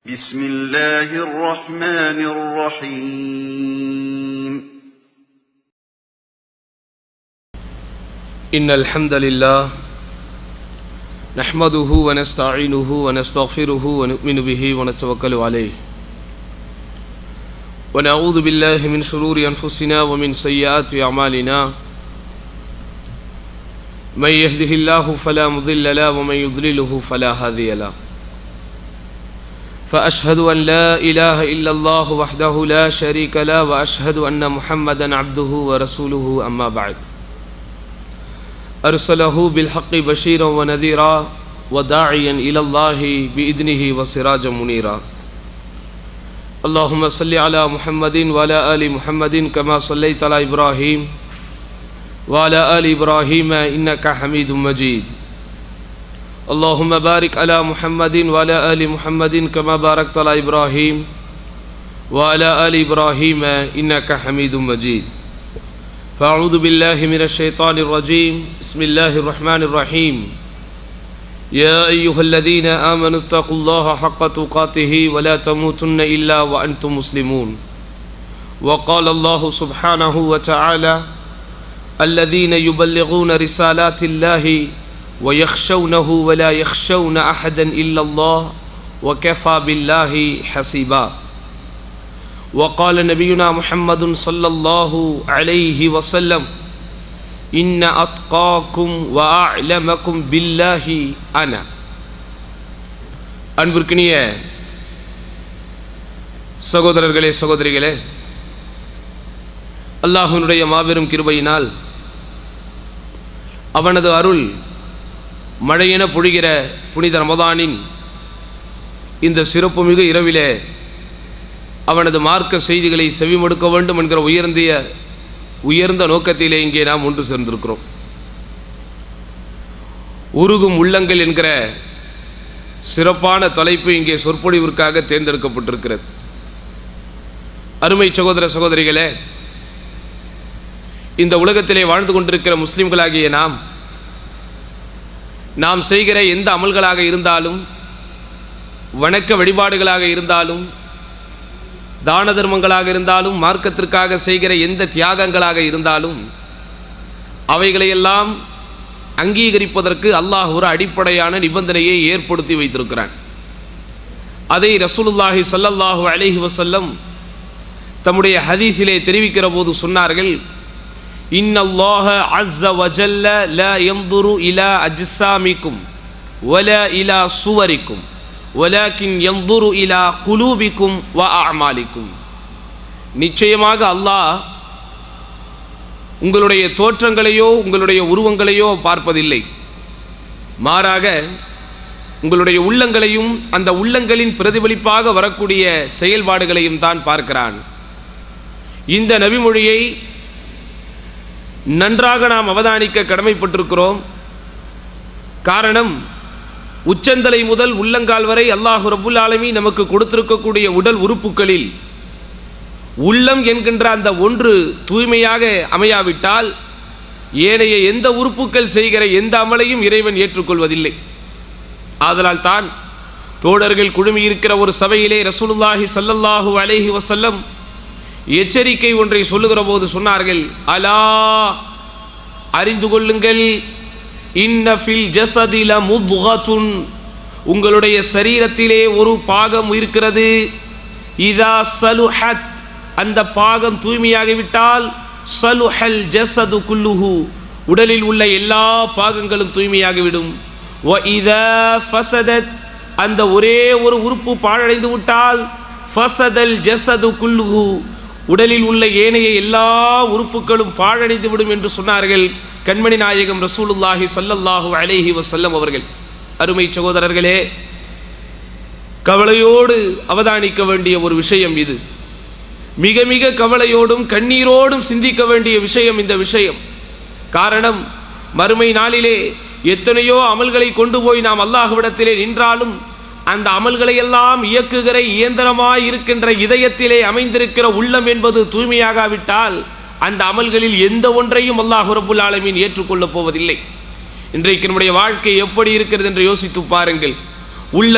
بسم الله الرحمن الرحيم إن الحمد لله نحمده ونستعينه ونستغفره ونؤمن به ونتوكل عليه ونعوذ بالله من شرور أنفسنا ومن سيئات أعمالنا من يهده الله فلا مضل له ومن يضلله فلا هادي له فأشهد أن لا إله إلا الله وحده لا شريك له وأشهد أن محمدا عبده ورسوله أما بعد أرسله بالحق بشيرا ونذيرا وداعيا إلى الله بإذنه وسراجا منيرا اللهم صل على محمد وعلى آل محمد كما صليت على إبراهيم وعلى آل إبراهيم إنك حميد مجيد اللهم بارك على محمد وعلى آل محمد كما باركت على إبراهيم وعلى آل إبراهيم إنك حميد مجيد فأعوذ بالله من الشيطان الرجيم بسم الله الرحمن الرحيم يا أيها الذين آمنوا اتقوا الله حق تقاته ولا تموتن إلا وأنتم مسلمون وقال الله سبحانه وتعالى الذين يبلغون رسالات الله ويخشونه ولا يخشون أحدا إلا الله وكفى بالله حسيبا وقال نبينا محمد صلى الله عليه وسلم إن أتقاكم وأعلمكم بالله أنا அன்பிற்கினிய சகோதரர்களே சகோதரிகளே, அல்லாஹ்வினுடைய மாபெரும் கிருபையினால் அவனது அருள் மழையென பொழிகிற புனித ரமதானின் இந்த சிறப்புமிகு இரவிலே அவனது மார்க்க செய்திகளை செவிமடுக்க வேண்டும் என்கிற உயர்ந்த நோக்கத்திலே இங்கே நாம் ஒன்று சேர்ந்திருக்கிறோம். உருகும் உள்ளங்கள் என்கிற சிறப்பான தலைப்பு இங்கே சொற்பொழிவிற்காக தேர்ந்தெடுக்கப்பட்டிருக்கிறது. அருமை சகோதர சகோதரிகளே, இந்த உலகத்திலே வாழ்ந்து கொண்டிருக்கிற முஸ்லிம்களாகிய நாம் செய்கிற எந்த அமல்களாக இருந்தாலும், வணக்க வழிபாடுகளாக இருந்தாலும், தான தர்மங்களாக இருந்தாலும், மார்க்கத்திற்காக செய்கிற எந்த தியாகங்களாக இருந்தாலும் அவைகளையெல்லாம் அங்கீகரிப்பதற்கு அல்லாஹ் ஒரு அடிப்படையான நிபந்தனையை ஏற்படுத்தி வைத்திருக்கிறான். அதை ரசூலுல்லாஹி ஸல்லல்லாஹு அலைஹி வஸல்லம் தம்முடைய ஹதீஸிலே தெரிவிக்கிற போது சொன்னார்கள், இன்னல்லாஹ அஸ்ஸ வஜல்ல லா யன்துரு இலா அஜ்ஸாமிக்கும் வலா இலா சுவரிக்கும் வலாக்கின் யன்துரு இலா குலூபிக்கும் வ அஅமாலிக்கும். நிச்சயமாக அல்லாஹ் உங்களுடைய தோற்றங்களையோ உங்களுடைய உருவங்களையோ பார்ப்பதில்லை, மாறாக உங்களுடைய உள்ளங்களையும் அந்த உள்ளங்களின் பிரதிபலிப்பாக வரக்கூடிய செயல்பாடுகளையும் தான் பார்க்கிறான். இந்த நபிமொழியை நன்றாக நாம் அவதானிக்க கடமைப்பட்டிருக்கிறோம். காரணம், உச்சந்தலை முதல் உள்ளங்கால் வரை அல்லாஹ் ரப்புல் ஆலமீன் நமக்கு கொடுத்திருக்கக்கூடிய உடல் உறுப்புகளில் உள்ளம் என்கின்ற அந்த ஒன்று தூய்மையாக அமையாவிட்டால் ஏனைய எந்த உறுப்புகள் செய்கிற எந்த அமலையும் இறைவன் ஏற்றுக்கொள்வதில்லை. ஆதலால் தான் தோழர்கள் குழுமியிருக்கிற ஒரு சபையிலே ரசூலுல்லாஹி ஸல்லல்லாஹு அலைஹி வஸல்லம் எச்சரிக்கை ஒன்றை சொல்லுகிற போது சொன்னார்கள், அலா அறிந்து கொள்ளுங்கள், இன்ன ஃபில் ஜஸதி லமுத்கத்துன், உங்களுடைய சரீரத்திலே ஒரு பாகம் இருக்கிறது, இதா சலுஹத், அந்த பாகம் தூய்மையாகிவிட்டால் சலுஹல் ஜஸது குல்லுஹு, உடலில் உள்ள எல்லா பாகங்களும் தூய்மையாகிவிடும். வ இதா ஃபஸதத், அந்த ஒரே ஒரு உறுப்பு பாழடைந்து விட்டால் ஃபஸதல் ஜஸது குல்லுஹு, உடலில் உள்ள ஏனைய எல்லா உறுப்புகளும் பாழடைந்து விடும் என்று சொன்னார்கள் கண்மணி நாயகம் ரசூலுல்லாஹி ஸல்லல்லாஹு அலைஹி வஸல்லம் அவர்கள். அருமை சகோதரர்களே, கவலையோடு அவதானிக்க வேண்டிய ஒரு விஷயம் இது. மிக மிக கவலையோடும் கண்ணீரோடும் சிந்திக்க வேண்டிய விஷயம் இந்த விஷயம். காரணம், மறுமை நாளிலே எத்தனையோ அமல்களை கொண்டு போய் நாம் அல்லாஹ்விடத்திலே நின்றாலும் அந்த அமல்களை எல்லாம் இயக்குகிற இயந்திரமாய் இருக்கின்ற இதயத்திலே அமைந்திருக்கிற உள்ளம் என்பது தூய்மையாகாவிட்டால் அந்த அமல்களில் எந்த ஒன்றையும் அல்லாஹ் ரப்புல் ஆலமீன் ஏற்றுக்கொள்ளப் போவதில்லை. இன்றைக்கு நம்முடைய வாழ்க்கை எப்படி இருக்கிறது என்று யோசித்து பாருங்கள். உள்ளம்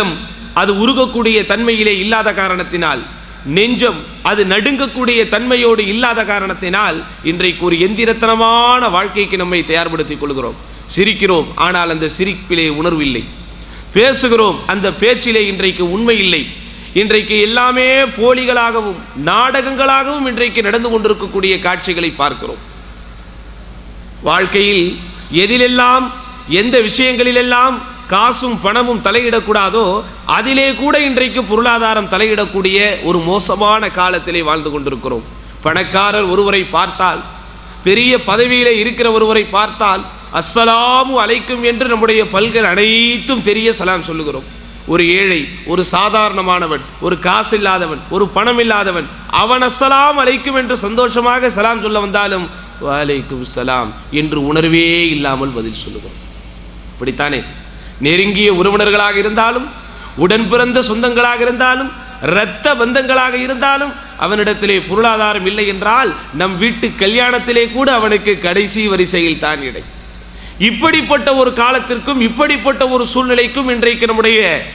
அது உருகக்கூடிய தன்மையிலே இல்லாத காரணத்தினால், நெஞ்சம் அது நடுங்கக்கூடிய தன்மையோடு இல்லாத காரணத்தினால் இன்றைக்கு ஒரு எந்திரத்தனமான வாழ்க்கைக்கு நம்மை தயார்படுத்திக் கொள்கிறோம். சிரிக்கிறோம், ஆனால் அந்த சிரிப்பிலே உணர்வு இல்லை. பேசுகிறோம், அந்த பேச்சிலே இன்றைக்கு உண்மை இல்லை. இன்றைக்கு எல்லாமே போலிகளாகவும் நாடகங்களாகவும் இன்றைக்கு நடந்து கொண்டிருக்கக்கூடிய காட்சிகளை பார்க்கிறோம். வாழ்க்கையில் எதிலெல்லாம் எந்த விஷயங்களிலெல்லாம் காசும் பணமும் தலையிடக்கூடாதோ அதிலே கூட இன்றைக்கு பொருளாதாரம் தலையிடக்கூடிய ஒரு மோசமான காலத்திலே வாழ்ந்து கொண்டிருக்கிறோம். பணக்காரர் ஒருவரை பார்த்தால், பெரிய பதவியிலே இருக்கிற ஒருவரை பார்த்தால் அஸ்ஸலாமு அலைக்கும் என்று நம்முடைய பல்கள் அனைத்தும் தெரிய சலாம் சொல்லுகிறோம். ஒரு ஏழை, ஒரு சாதாரணமானவன், ஒரு காசு இல்லாதவன், ஒரு பணம் இல்லாதவன், அவன் அஸ்ஸலாம் அலைக்கும் என்று சந்தோஷமாக சலாம் சொல்ல வந்தாலும் வலைக்கும் சலாம் என்று உணர்வே இல்லாமல் பதில் சொல்லுகிறோம். அப்படித்தானே? நெருங்கிய உறவினர்களாக இருந்தாலும், உடன் பிறந்த சொந்தங்களாக இருந்தாலும், இரத்த பந்தங்களாக இருந்தாலும் அவனிடத்திலே பொருளாதாரம் இல்லை என்றால் நம் வீட்டு கல்யாணத்திலே கூட அவனுக்கு கடைசி வரிசையில் தான் இடை. இப்படிப்பட்ட ஒரு காலத்திற்கும் இப்படிப்பட்ட ஒரு சூழ்நிலைக்கும் இன்றைக்கு நம்முடைய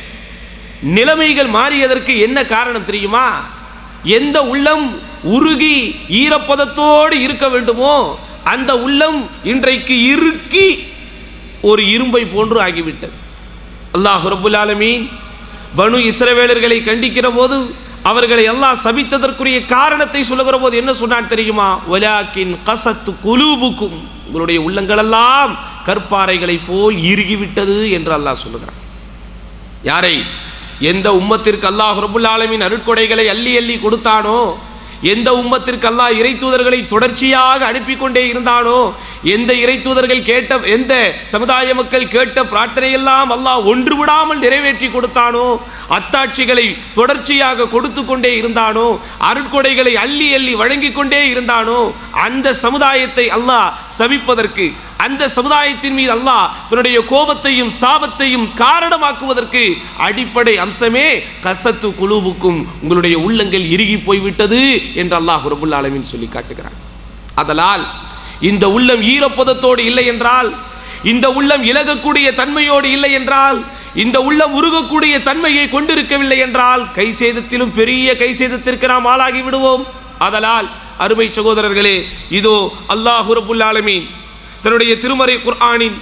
நிலைமைகள் மாறியதற்கு என்ன காரணம் தெரியுமா? எந்த உள்ளம் உருகி ஈரப்பதத்தோடு இருக்க வேண்டுமோ அந்த உள்ளம் இன்றைக்கு இறுக்கி ஒரு இரும்பை போன்று ஆகிவிட்டது. அல்லாஹ் ரப்புல் ஆலமீன் பனு இஸ்ரவேலர்களை கண்டிக்கிற போது, அவர்களை அல்லாஹ் சபித்ததற்குரிய காரணத்தை சொல்லுகிற போது என்ன சொன்னான் தெரியுமா? வலாக்கின் கஸத் குலூபுக்கும், உங்களுடைய உள்ளங்கள் எல்லாம் கற்பாறைகளை போல் இறுகிவிட்டது என்று அல்லாஹ் சொல்லுகிறான். யாரை? எந்த உம்மத்திற்கு அல்லாஹ் ரப்புல் ஆலமீன் அருட்கொடைகளை அள்ளி அள்ளி கொடுத்தானோ, எந்த உம்மத்திற்கு அல்லாஹ் இறை தூதர்களை தொடர்ச்சியாக அனுப்பி கொண்டே இருந்தானோ, எந்த இறை தூதர்கள் கேட்ட, எந்த சமுதாய மக்கள் கேட்ட பிரார்த்தனையெல்லாம் அல்லாஹ் ஒன்று விடாமல் நிறைவேற்றி கொடுத்தானோ, அத்தாட்சிகளை தொடர்ச்சியாக கொடுத்து கொண்டே இருந்தானோ, அருட்கொடைகளை அள்ளி அள்ளி வழங்கி கொண்டே இருந்தானோ, அந்த சமுதாயத்தை அல்லாஹ் சபிப்பதற்கு, அந்த சமுதாயத்தின் மீது அல்லாஹ் தன்னுடைய கோபத்தையும் சாபத்தையும் காரணமாக்குவதற்கு அடிப்படை அம்சமே கஸத்து குலூபுக்கும், உங்களுடைய உள்ளங்கள் இறுகி போய்விட்டது என்று அல்லாஹ் ரப்புல் ஆலமீன் சொல்லி காட்டுகிறான். அதனால் இந்த உள்ளம் ஈரப்பதத்தோடு இல்லை என்றால், இந்த உள்ளம் இலகக்கூடிய தன்மையோடு இல்லை என்றால், இந்த உள்ளம் உருகக்கூடிய தன்மையை கொண்டிருக்கவில்லை என்றால் கை சேதத்திலும் பெரிய கை சேதத்திற்கு நாம் ஆளாகி விடுவோம். அதனால் அருமை சகோதரர்களே, இதோ அல்லாஹ் ரப்புல் ஆலமீன் தன்னுடைய திருமறை குர்ஆனின்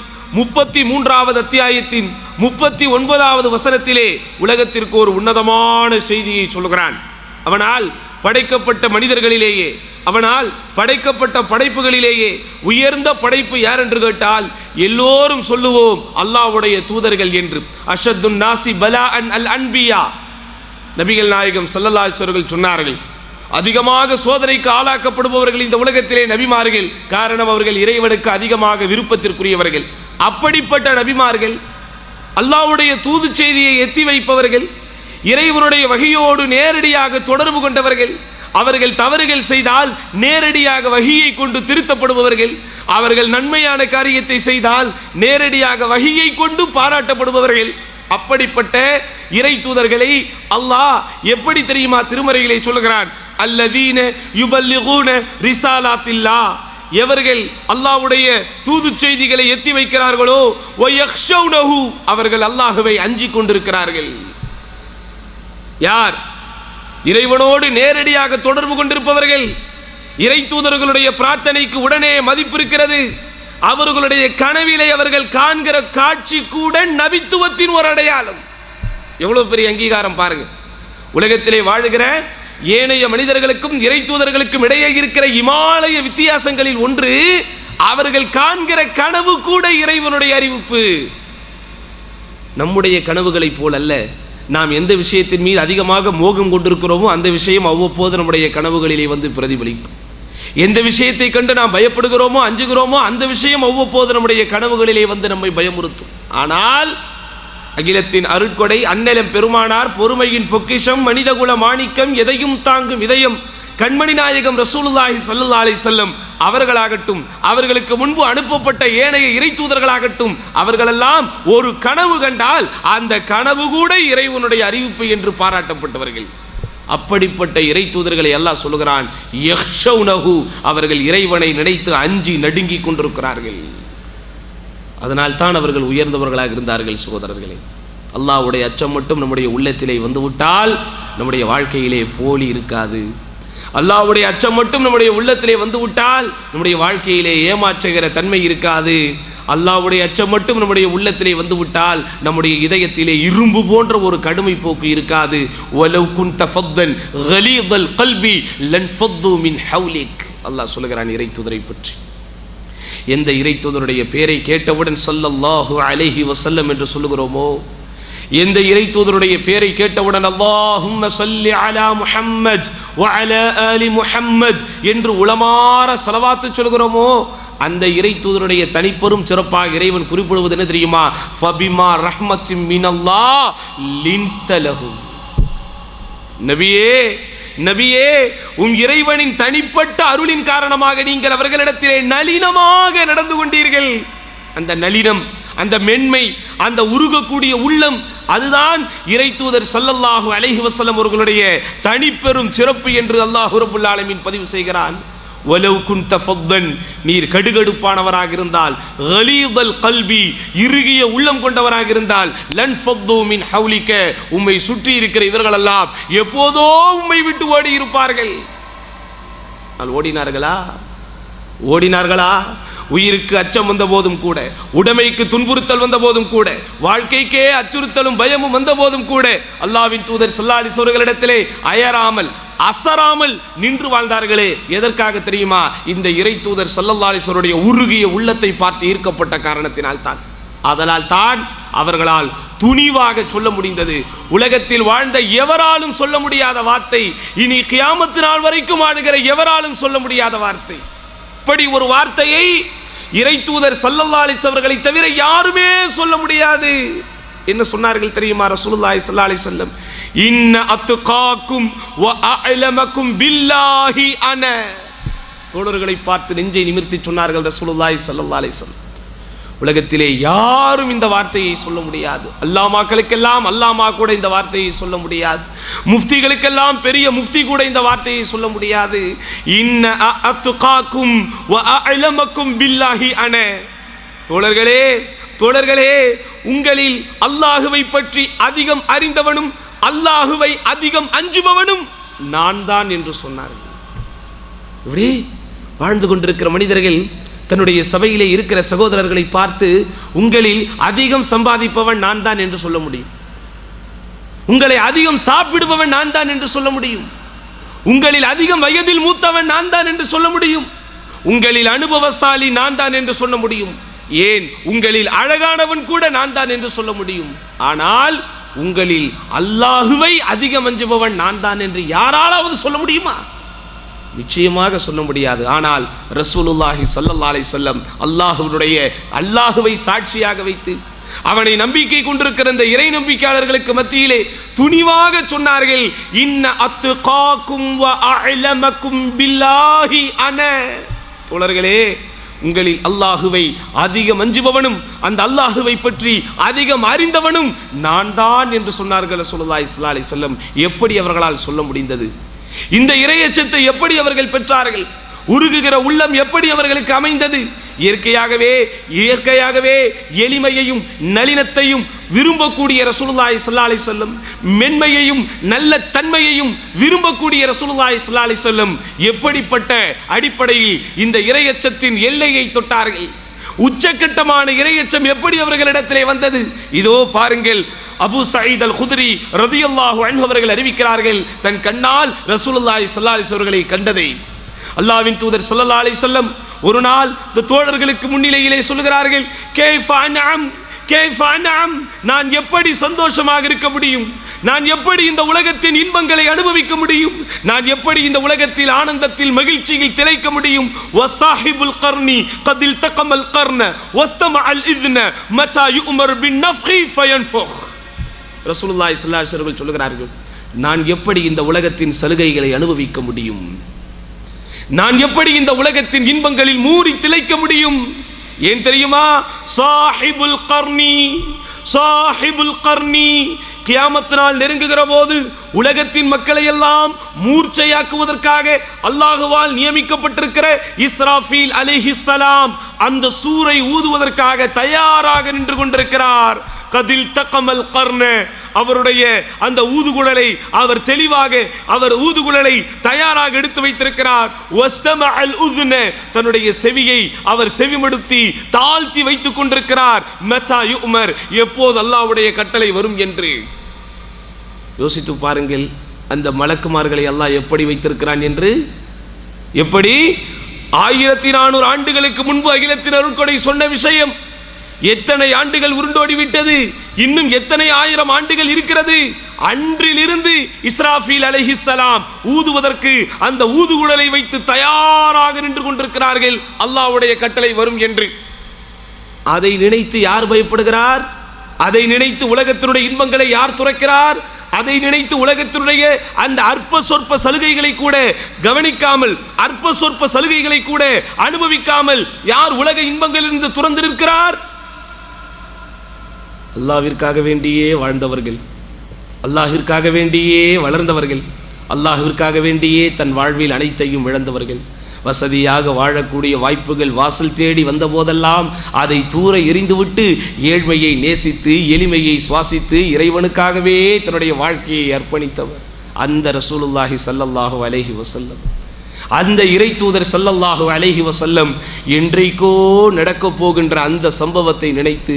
33வது அத்தியாயத்தின் 39வது வசனத்திலே உலகத்திற்கு ஒரு உன்னதமான செய்தியை சொல்கிறான். அவனால் படைக்கப்பட்ட மனிதர்களிலேயே, அவனால் படைக்கப்பட்ட படைப்புகளிலேயே உயர்ந்த படைப்பு யார் என்று கேட்டால் எல்லோரும் சொல்லுவோம் அல்லாஹ்வுடைய தூதர்கள் என்று. அஷத்துன் நாசி பலாஅன் அல் அன்பியா, நபிகள் நாயகம் ஸல்லல்லாஹு அலைஹி வஸல்லம் சொன்னார்கள், அதிகமாக சோதனைக்கு ஆளாக்கப்படுபவர்கள் இந்த உலகத்திலே நபிமார்கள். காரணம், அவர்கள் இறைவனுக்கு அதிகமாக விருப்பத்திற்குரியவர்கள். அப்படிப்பட்ட நபிமார்கள், அல்லாஹ்வுடைய தூது செய்தியை எத்தி வைப்பவர்கள், இறைவனுடைய வஹியோடு நேரடியாக தொடர்பு கொண்டவர்கள், அவர்கள் தவறுகள் செய்தால் நேரடியாக வஹியை கொண்டு திருத்தப்படுபவர்கள், அவர்கள் நன்மையான காரியத்தை செய்தால் நேரடியாக வஹியை கொண்டு பாராட்டப்படுபவர்கள். அப்படிப்பட்ட இறை தூதர்களை அல்லாஹ் எப்படி தெரியுமா திருமறையிலே சொல்கிறான்? அல்லதீன யுபல்லிகூன ரிசாலாத்தில்லாஹ், எவர்கள் அல்லாஹ்வுடைய தூது செய்திகளை எத்தி வைக்கிறார்களோ, வயக்ஷௌனஹு, அவர்கள் அல்லாஹ்வை அஞ்சிக் கொண்டிருக்கிறார்கள். யார்? இறைவனோடு நேரடியாக தொடர்பு கொண்டிருப்பவர்கள். இறை தூதர்களுடைய பிரார்த்தனைக்கு உடனே மதிப்பு இருக்கிறது. அவர்களுடைய கனவிலே அவர்கள் காண்கிற காட்சி கூட நபித்துவத்தின் ஒரு அடையாளம். எவ்வளவு பெரிய அங்கீகாரம் பாருங்க. உலகத்திலே வாழுகிற ஏனைய மனிதர்களுக்கும் இறை தூதர்களுக்கும் இடையே இருக்கிற இமாலய வித்தியாசங்களில் ஒன்று, அவர்கள் காண்கிற கனவு கூட இறைவனுடைய அறிவிப்பு. நம்முடைய கனவுகளை போல் அல்ல. நாம் எந்த விஷயத்தின் மீது அதிகமாக மோகம் கொண்டிருக்கிறோமோ அந்த விஷயம் அவ்வப்போது நம்முடைய கனவுகளிலே வந்து பிரதிபலிக்கும். எந்த விஷயத்தை கண்டு நாம் பயப்படுகிறோமோ அஞ்சுகிறோமோ அந்த விஷயம் அவ்வப்போது நம்முடைய கனவுகளிலே வந்து நம்மை பயமுறுத்தும். ஆனால் அகிலத்தின் அருட்கொடை அன்னலம் பெருமானார், பொறுமையின் பொக்கிஷம், மனிதகுல மாணிக்கம், எதையும் தாங்கும் இதயம், கண்மணி நாயகம் ரசூலுல்லாஹி ஸல்லல்லாஹு அலைஹி வஸல்லம் அவர்களாகட்டும், அவர்களுக்கு முன்பு அனுப்பப்பட்ட ஏனைய இறை தூதர்களாகட்டும், அவர்களெல்லாம் ஒரு கனவு கண்டால் அந்த கனவு கூட இறைவனுடைய அறிவிப்பு என்று பாராட்டப்பட்டவர்கள். அப்படிப்பட்ட இறை தூதர்களை அல்லாஹ் சொல்லுகிறான், யக்ஷௌனஹு, அவர்கள் இறைவனை நினைத்து அஞ்சி நடுங்கிக் கொண்டிருக்கிறார்கள். அதனால் தான் அவர்கள் உயர்ந்தவர்களாக இருந்தார்கள். சகோதரர்களே, அல்லாஹ்வுடைய அச்சம் மட்டும் நம்முடைய உள்ளத்திலே வந்துவிட்டால் நம்முடைய வாழ்க்கையிலே போலி இருக்காது. அல்லாஹ்வுடைய அச்சம் மட்டும் நம்முடைய உள்ளத்திலே வந்துவிட்டால் நம்முடைய வாழ்க்கையிலே ஏமாற்றுகிற தன்மை இருக்காது. அல்லாஹ்வுடைய அச்சம் மட்டும் நம்முடைய உள்ளத்திலே வந்துவிட்டால் நம்முடைய இதயத்திலே இரும்பு போன்ற ஒரு கடுமை போக்கு இருக்காது. வலவ் குன்த ஃபத்தன் கலீதல் கல்பி லன் ஃபத்து மின் ஹவ்லிக். அல்லாஹ் சொல்கிறான் இறை தூதரை பற்றி. எந்த இறை தூதருடைய பெயரை கேட்டவுடன் ஸல்லல்லாஹு அலைஹி வஸல்லம் என்று சொல்லுகிறோமோ, எந்த இறை தூதருடைய பெயரை கேட்டவுடன் அல்லாஹும்ம ஸல்லி அலா முஹம்மத் வ அலா ஆலி முஹம்மத் என்று உளமாற ஸலவாத்து சொல்கிறோமோ, அந்த இறை தூதருடைய தனிப்பெரும் சிறப்பாக இறைவன் குறிப்பிடுவது என்ன தெரியுமா? ஃபபிமா ரஹ்மத்தின் மினல்லாஹ் லின்த லஹும். நபியே நபியே, இறைவனின் தனிப்பட்ட அருளின் காரணமாக நீங்கள் அவர்களிடத்திலே நளினமாக நடந்து கொண்டீர்கள். அந்த நளினம், அந்த மென்மை, அந்த உருகக்கூடிய உள்ளம், அதுதான் இறை தூதர் ஸல்லல்லாஹு அலைஹி வஸல்லம் அவர்களுடைய தனிப்பெரும் சிறப்பு என்று அல்லாஹ் ரப்பல் ஆலமீன் பதிவு செய்கிறான். வலவ் குன்த ஃபத்தன், நீர் கடுகடுப்பானவராக இருந்தால், கலீதல் கல்பி, இறுகிய உள்ளம் கொண்டவராக இருந்தால், லன் ஃபத்து மின் ஹவ்லிக, உம்மை சுற்றி இருக்கிற இவர்களெல்லாம் எப்போதோ உம்மை விட்டு ஓடி இருப்பார்கள். ஓடினார்களா? ஓடினார்களா? உயிருக்கு அச்சம் வந்த போதும் கூட, உடைமைக்கு துன்புறுத்தல் வந்த போதும் கூட, வாழ்க்கைக்கே அச்சுறுத்தலும் பயமும் வந்த போதும் கூட அல்லாஹ்வின் தூதர் ஸல்லல்லாஹு அலைஹி வஸல்லம் அவர்களிடத்திலே அயராமல் அசராமல் நின்று வாழ்ந்தார்களே. எதற்காக தெரியுமா? இந்த இறை தூதர் ஸல்லல்லாஹு அலைஹி வஸல்லம் உருகிய உள்ளத்தை பார்த்து ஈர்க்கப்பட்ட காரணத்தினால் தான். அதனால் தான் அவர்களால் துணிவாக சொல்ல முடிந்தது. உலகத்தில் வாழ்ந்த எவராலும் சொல்ல முடியாத வார்த்தை, இனி கியாமத்து நாள் வரைக்கும் ஆடுகிற எவராலும் சொல்ல முடியாத வார்த்தை. இப்படி ஒரு வார்த்தையை இறை தூதர் ஸல்லல்லாஹு அலைஹி வஸல்லம் அவர்களை தவிர யாருமே சொல்ல முடியாது. என்ன சொன்னார்கள் தெரியுமா ரசூலுல்லாஹி ஸல்லல்லாஹு அலைஹி வஸல்லம்? இன்ன அத்காக்கும் வ அஅலமக்கும் பில்லாஹி அன. தோழர்களை பார்த்து நெஞ்சை நிமிர்த்தி சொன்னார்கள் ரசூலுல்லாஹி ஸல்லல்லாஹு அலைஹி வஸல்லம், உலகத்திலே யாரும் இந்த வார்த்தையை சொல்ல முடியாது. அல்லாமாக்களுக்கெல்லாம் அல்லாமா கூட இந்த வார்த்தையை சொல்ல முடியாது. முஃப்திகளுக்கெல்லாம் பெரிய முஃப்தி கூட இந்த வார்த்தையை சொல்ல முடியாது. இன்ன அத்காக்கும் வ அஅலமக்கும் பில்லாஹி அன. தோழர்களே தோழர்களே, உங்களில் அல்லாஹுவை பற்றி அதிகம் அறிந்தவனும் அல்லாஹுவை அதிகம் அஞ்சுபவனும் நான் தான் என்று சொன்னார்கள். இப்படி வாழ்ந்து கொண்டிருக்கிற மனிதர்கள் தன்னுடைய சபையிலே இருக்கிற சகோதரர்களை பார்த்து, உங்களில் அதிகம் சம்பாதிப்பவன் நான் தான் என்று சொல்ல முடியும், உங்களை அதிகம் சாப்பிடுபவன் நான் தான் என்று சொல்ல முடியும், உங்களில் அதிகம் வயதில் மூத்தவன் நான் தான் என்று சொல்ல முடியும், உங்களில் அனுபவசாலி நான் தான் என்று சொல்ல முடியும், ஏன் உங்களில் அழகானவன் கூட நான் தான் என்று சொல்ல முடியும். ஆனால் உங்களில் அல்லாஹுவை அதிகம் அஞ்சுபவன் நான் தான் என்று யாராலாவது சொல்ல முடியுமா? நிச்சயமாக சொல்ல முடியாது. ஆனால் ரசூலுல்லாஹி ஸல்லல்லாஹு அலைஹி வஸல்லம் அல்லாஹுவை சாட்சியாக வைத்து அவனை நம்பிக்கை கொண்டிருக்கிற இந்த இறை நம்பிக்கையாளர்களுக்கு மத்தியிலே துணிவாக சொன்னார்கள், இன்ன அத்காக்கும் வ அஅலமக்கும் பில்லாஹி அன. தோழர்களே, உங்களில் அல்லாஹுவை அதிகம் அஞ்சுபவனும் அந்த அல்லாஹுவை பற்றி அதிகம் அறிந்தவனும் நான் தான் என்று சொன்னார்கள் ரசூலுல்லாஹி ஸல்லல்லாஹு அலைஹி வஸல்லம். எப்படி அவர்களால் சொல்ல முடிந்தது? இந்த இறையச்சத்தை எப்படி அவர்கள் பெற்றார்கள்? உருகுகிற உள்ளம் எப்படி அவர்களுக்கு அமைந்தது? இயற்கையாகவே எளிமையையும் நளினத்தையும் விரும்பக்கூடிய ரசூலுல்லாஹி ஸல்லல்லாஹு அலைஹி வஸல்லம், மென்மையையும் நல்ல தன்மையையும் விரும்பக்கூடிய ரசூலுல்லாஹி ஸல்லல்லாஹு அலைஹி வஸல்லம் எப்படிப்பட்ட அடிப்படையில் இந்த இறையச்சத்தின் எல்லையை தொட்டார்கள்? உச்சக்கட்டமான இறையச்சம் எப்படி அவர்களிடத்திலே வந்தது? இதோ பாருங்கள், அபு சயீத் அல் குத்ரி ரலியல்லாஹு அன்ஹு அவர்கள் அறிவிக்கிறார்கள், தன் கண்ணால் ரசூலுல்லாஹி ஸல்லல்லாஹு அலைஹி வஸல்லம் அவர்களை கண்டதை. அல்லாஹ்வின் தூதர் ஸல்லல்லாஹு அலைஹி வஸல்லம் ஒரு நாள் இந்த தோழர்களுக்கு முன்னிலையிலே சொல்கிறார்கள், நான் எப்படி சந்தோஷமாக இருக்க முடியும்? நான் எப்படி இந்த உலகத்தின் இன்பங்களை அனுபவிக்க முடியும்? நான் எப்படி இந்த உலகத்தில் ஆனந்தத்தில் மகிழ்ச்சியில் திளைக்க முடியும்? வஸாஹிபுல் கர்னி கதில் தகமல் கர்ன வஸ்தமஅல் இத்ன மதா யுமர் பின் நஃப்கி ஃபயன்ஃபுக். ரசூலுல்லாஹி ஸல்லல்லாஹு அலைஹி வஸல்லம் சொல்கிறார்கள், நான் எப்படி இந்த உலகத்தின் சலுகைகளை அனுபவிக்க முடியும்? நான் எப்படி இந்த உலகத்தின் இன்பங்களில் மூடி திளைக்க முடியும்? ஏன் தெரியுமா? சாஹிபுல் கர்னி கியாமத் நாள் நெருங்குகிற போது உலகத்தின் மக்களை எல்லாம் மூர்ச்சையாக்குவதற்காக அல்லாஹுவால் நியமிக்கப்பட்டிருக்கிற இஸ்ராஃபீல் அலைஹிஸ்ஸலாம் அந்த சூரை ஊதுவதற்காக தயாராக நின்று கொண்டிருக்கிறார். கதில் தகமல் கர்ண, அவருடைய அந்த ஊதுகுழலை அவர் தெளிவாக அவர் ஊதுகுழலை தயாராக எடுத்து வைத்திருக்கிறார். வஸ்தமஅல் உத்ன, தன்னுடைய செவியை அவர் செவிமடுத்தி தாழ்த்தி வைத்துக் கொண்டிருக்கிறார். மதா யுமர், எப்போது அல்லாஹ்வுடைய கட்டளை வரும் என்று. யோசித்து பாருங்கள், அந்த மலக்குமார்களை அல்லாஹ் எப்படி வைத்திருக்கிறான் என்று. எப்படி 1400 ஆண்டுகளுக்கு முன்பு அகிலத்தின் அருட்கொடை சொன்ன விஷயம் எத்தனை ஆண்டுகள் உருண்டோடி விட்டது, இன்னும் எத்தனை ஆயிரம் ஆண்டுகள் இருக்கிறது. அன்றிலிருந்து இஸ்ராஃபீல் அலைஹிஸ்ஸலாம் ஊதுவதற்கு அந்த ஊதுகுழலை வைத்து தயாராக நின்று கொண்டிருக்கிறார்கள், அல்லாஹ்வுடைய கட்டளை வரும் என்று. அதை நினைத்து யார் பயப்படுகிறார்? அதை நினைத்து உலகத்தினுடைய இன்பங்களை யார் துறக்கிறார்? அதை நினைத்து உலகத்தினுடைய அந்த அற்ப சொற்ப சலுகைகளை கூட கவனிக்காமல், அற்ப சொற்ப சலுகைகளை கூட அனுபவிக்காமல் யார் உலக இன்பங்களிலிருந்து துறந்து நிற்கிறார்? அல்லாஹ்விற்காக வேண்டியே வாழ்ந்தவர்கள், அல்லாஹ்விற்காக வேண்டியே வளர்ந்தவர்கள், அல்லாஹ்விற்காக வேண்டியே தன் வாழ்வில் அனைத்தையும் இழந்தவர்கள். வசதியாக வாழக்கூடிய வாய்ப்புகள் வாசல் தேடி வந்த போதெல்லாம் அதை தூர எறிந்துவிட்டு ஏழ்மையை நேசித்து எளிமையை சுவாசித்து இறைவனுக்காகவே தன்னுடைய வாழ்க்கையை அர்ப்பணித்தவர் அந்த ரசூலுல்லாஹி ஸல்லல்லாஹு அலைஹி வஸல்லம். அந்த இறை தூதர் ஸல்லல்லாஹு அலைஹி வஸல்லம் என்றைக்கோ நடக்க போகின்ற அந்த சம்பவத்தை நினைத்து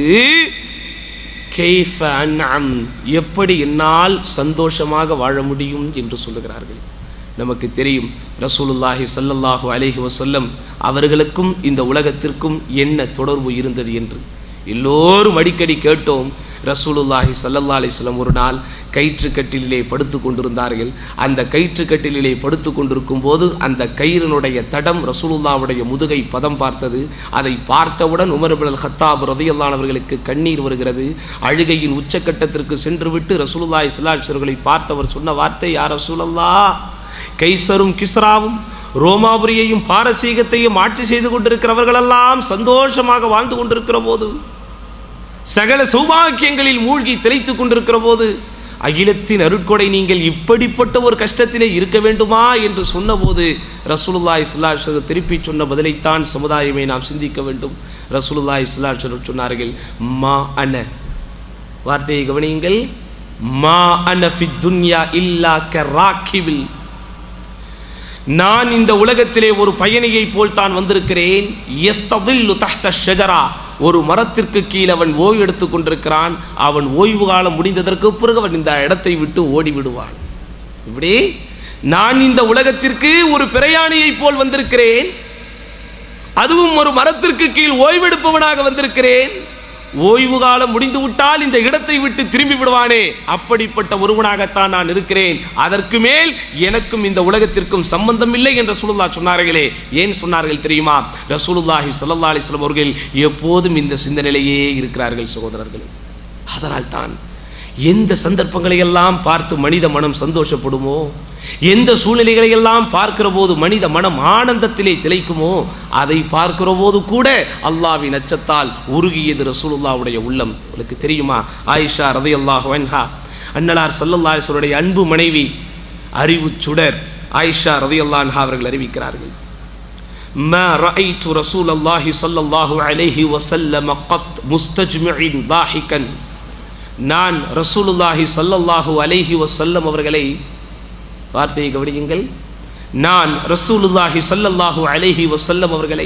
கைஃப அன்அம், எப்படி என்னால் சந்தோஷமாக வாழ முடியும் என்று சொல்லுகிறார்கள். நமக்கு தெரியும் ரசூலுல்லாஹி ஸல்லல்லாஹு அலைஹி வஸல்லம் அவர்களுக்கும் இந்த உலகத்திற்கும் என்ன தொடர்பு இருந்தது என்று. எல்லோரும் அடிக்கடி கேட்டோம். ரசூலுல்லாஹி ஸல்லல்லாஹு அலைஹி வஸல்லம் ஒரு நாள் கயிற்று கட்டிலே படுத்து கொண்டிருந்தார்கள். அந்த கயிற்று கட்டிலே படுத்து கொண்டிருக்கும் போது அந்த கயிறினுடைய தடம் ரசூலுல்லாஹ்வுடைய முதுகை பதம் பார்த்தது. அதை பார்த்தவுடன் உமர் இப்னு கத்தாப் ரலியல்லாஹு அன்ஹு அவர்களுக்கு கண்ணீர் வருகிறது. அழுகையின் உச்சக்கட்டத்திற்கு சென்று விட்டு ரசூலுல்லாஹி ஸல்லல்லாஹு அலைஹி வஸல்லம் பார்த்தவர் சொன்ன வார்த்தை, யா ரசூலல்லாஹ், கைசரும் கிஸ்ராவும் ரோமாபுரியையும் பாரசீகத்தையும் ஆட்சி செய்து கொண்டிருக்கிறவர்களெல்லாம் சந்தோஷமாக வாழ்ந்து கொண்டிருக்கிற போது, சகல சௌபாக்கியங்களில் மூழ்கி திளைத்துக் கொண்டிருக்கிற போது, அகிலத்தின் அருட்கொடை நீங்கள் இப்படிப்பட்ட ஒரு கஷ்டத்திலே இருக்க வேண்டுமா என்று சொன்னபோது ரசூலுல்லாஹி ஸல்லல்லாஹு அலைஹி வஸல்லம் திருப்பி சொன்ன பதிலைத்தான் சமுதாயமே நாம் சிந்திக்க வேண்டும். ரசூலுல்லாஹி ஸல்லல்லாஹு அலைஹி வஸல்லம் சொன்னார்கள், மா அன, வார்த்தையை கவனியுங்கள், மா அன ஃபித் துன்யா இல்லா கராக்கிபில், நான் இந்த உலகத்திலே ஒரு பயணியை போல் தான் வந்திருக்கிறேன். யஸ்ததில்லு தஹ்த ஷஜரா, ஒரு மரத்திற்கு கீழ் அவன் ஓய்வு எடுத்துக் கொண்டிருக்கிறான். அவன் ஓய்வு காலம் முடிந்ததற்கு பிறகு அவன் இந்த இடத்தை விட்டு ஓடி விடுவான். இப்படி நான் இந்த உலகத்திற்கு ஒரு பிரயாணியை போல் வந்திருக்கிறேன், அதுவும் ஒரு மரத்திற்கு கீழ் ஓய்வெடுப்பவனாக வந்திருக்கிறேன். ஓய்வு காலம் முடிந்து விட்டால் இந்த இடத்தை விட்டு திரும்பி விடுவானே, அப்படிப்பட்ட ஒருவனாகத்தான் நான் இருக்கிறேன். அதற்கு மேல் எனக்கும் இந்த உலகத்திற்கும் சம்பந்தம் இல்லை என்று ரசூலுல்லாஹ் சொன்னார்களே. ஏன் சொன்னார்கள் தெரியுமா? ரசூலுல்லாஹி ஸல்லல்லாஹு அலைஹி வஸல்லம் அவர்கள் எப்போதும் இந்த சிந்தனையிலேயே இருக்கிறார்கள் சகோதரர்களே. அதனால் தான் எந்த சந்தர்ப்பங்களை எல்லாம் பார்த்து மனித மனம் சந்தோஷப்படுமோ, எந்த சூழ்நிலைகளை எல்லாம் பார்க்கிற போது மனித மனம் ஆனந்தத்திலே திளைக்குமோ, அதை பார்க்கிற போது கூட அல்லாஹ்வின் அச்சத்தால் உருகியது ரசூலுல்லாஹ்வுடைய உள்ளம். உங்களுக்கு தெரியுமா? ஆயிஷா ரலியல்லாஹு அன்ஹா, அன்னலார் ஸல்லல்லாஹு அலைஹி வஸல்லம் அன்பு மனைவி, அறிவு சுடர் ஆயிஷா ரலியல்லாஹு அன்ஹா அவர்கள் அறிவிக்கிறார்கள், மா ரஅய்து ரசூலல்லாஹி ஸல்லல்லாஹு அலைஹி வஸல்லம் கத் முஸ்தஜ்மிஇன் தாஹிகன், நான் ரசூலுல்லாஹி ஸல்லல்லாஹு அலைஹி வஸல்லம் அவர்களை, வார்த்தையை கவனியுங்கள், நான் ரசூலுல்லாஹி ஸல்லல்லாஹு அலைஹி வஸல்லம் அவர்களை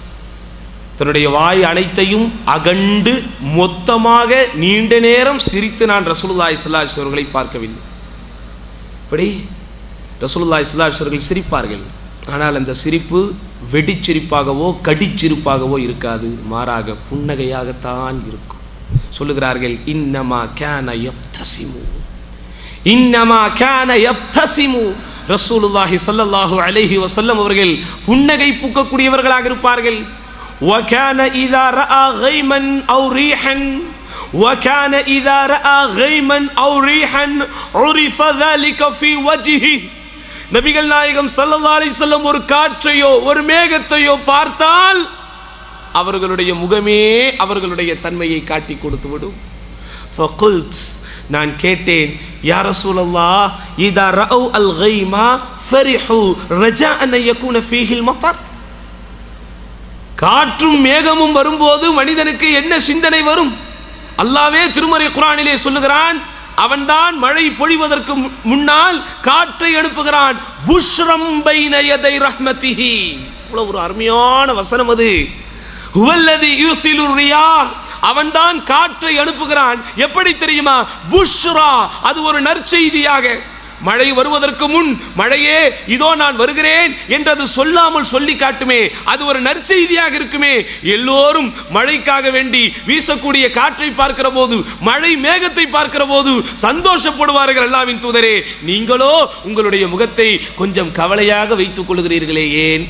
தன்னுடைய வாய் அனைத்தையும் அகண்டு மொத்தமாக நீண்ட நேரம் சிரித்து நான் ரசூலுல்லாஹி ஸல்லல்லாஹு அலைஹி அவர்களை பார்க்கவில்லை. இப்படி ரசூலுல்லாஹி ஸல்லல்லாஹு அலைஹி அவர்கள் சிரிப்பார்கள். ஆனால் அந்த சிரிப்பு வெடிச்சிரிப்பாகவோ கடிச்சிரிப்பாகவோ இருக்காது, மாறாக புன்னகையாகத்தான் இருக்கும். சொல்லுகிறார்கள், இன்னமா கான யப்தசிமு, இன்னமா கான யப்தசிமு. ரசூலுல்லாஹி ஸல்லல்லாஹு அலைஹி வஸல்லம் அவர்கள் புன்னகை பூக்கக்கூடியவர்களாக இருப்பார்கள். வகான இதா ரஆ கைமன் அவ் ரீஹன், வகான இதா ரஆ கைமன் அவ் ரீஹன் உரிஃப ذلك في وجهه. நபிகள் நாயகம் ஸல்லல்லாஹு அலைஹி வஸல்லம் ஒரு காற்றையோ ஒரு மேகத்தையோ பார்த்தால் அவர்களுடைய முகமே அவர்களுடைய தன்மையை காட்டி கொடுத்து விடும். ஃபகுல்த், நான் கேட்டேன், யா ரசூலல்லாஹ், இதா ரஅவ் அல் கைமா ஃபரிஹு ரஜாஅன் யகுன ஃபீஹி அல் மطر. காற்றும் மேகமும் வரும்போது மனிதனுக்கு என்ன சிந்தனை வரும்? அல்லாஹ்வே திருமறை குர்ஆனிலே சொல்லுகிறான், அவன்தான் மழை பொழிவதற்கு முன்னால் காற்றை அனுப்புகிறான். புஷ்ரம் பைன யதை ரஹ்மத்திஹி. இவ்வளவு ஒரு அருமையான வசனம் அது. ஹுவல்லதி யுர்சிலு ரியாஹ், அவன்தான் காற்றை அனுப்புகிறான். எப்படி தெரியுமா? புஷ்ரா, அது ஒரு நற்செய்தியாக. மழை வருவதற்கு முன் மழையே இதோ நான் வருகிறேன் என்றது சொல்லாமல் சொல்லி காட்டுமே, அது ஒரு நற்செய்தியாக இருக்குமே. எல்லோரும் மழைக்காக வேண்டி வீசக்கூடிய காற்றை பார்க்கிற போது, மழை மேகத்தை பார்க்கிற போது சந்தோஷப்படுவார்கள். அல்லாஹ்வின் தூதரே, நீங்களோ உங்களுடைய முகத்தை கொஞ்சம் கவலையாக வைத்துக் கொள்கிறீர்களே, ஏன்?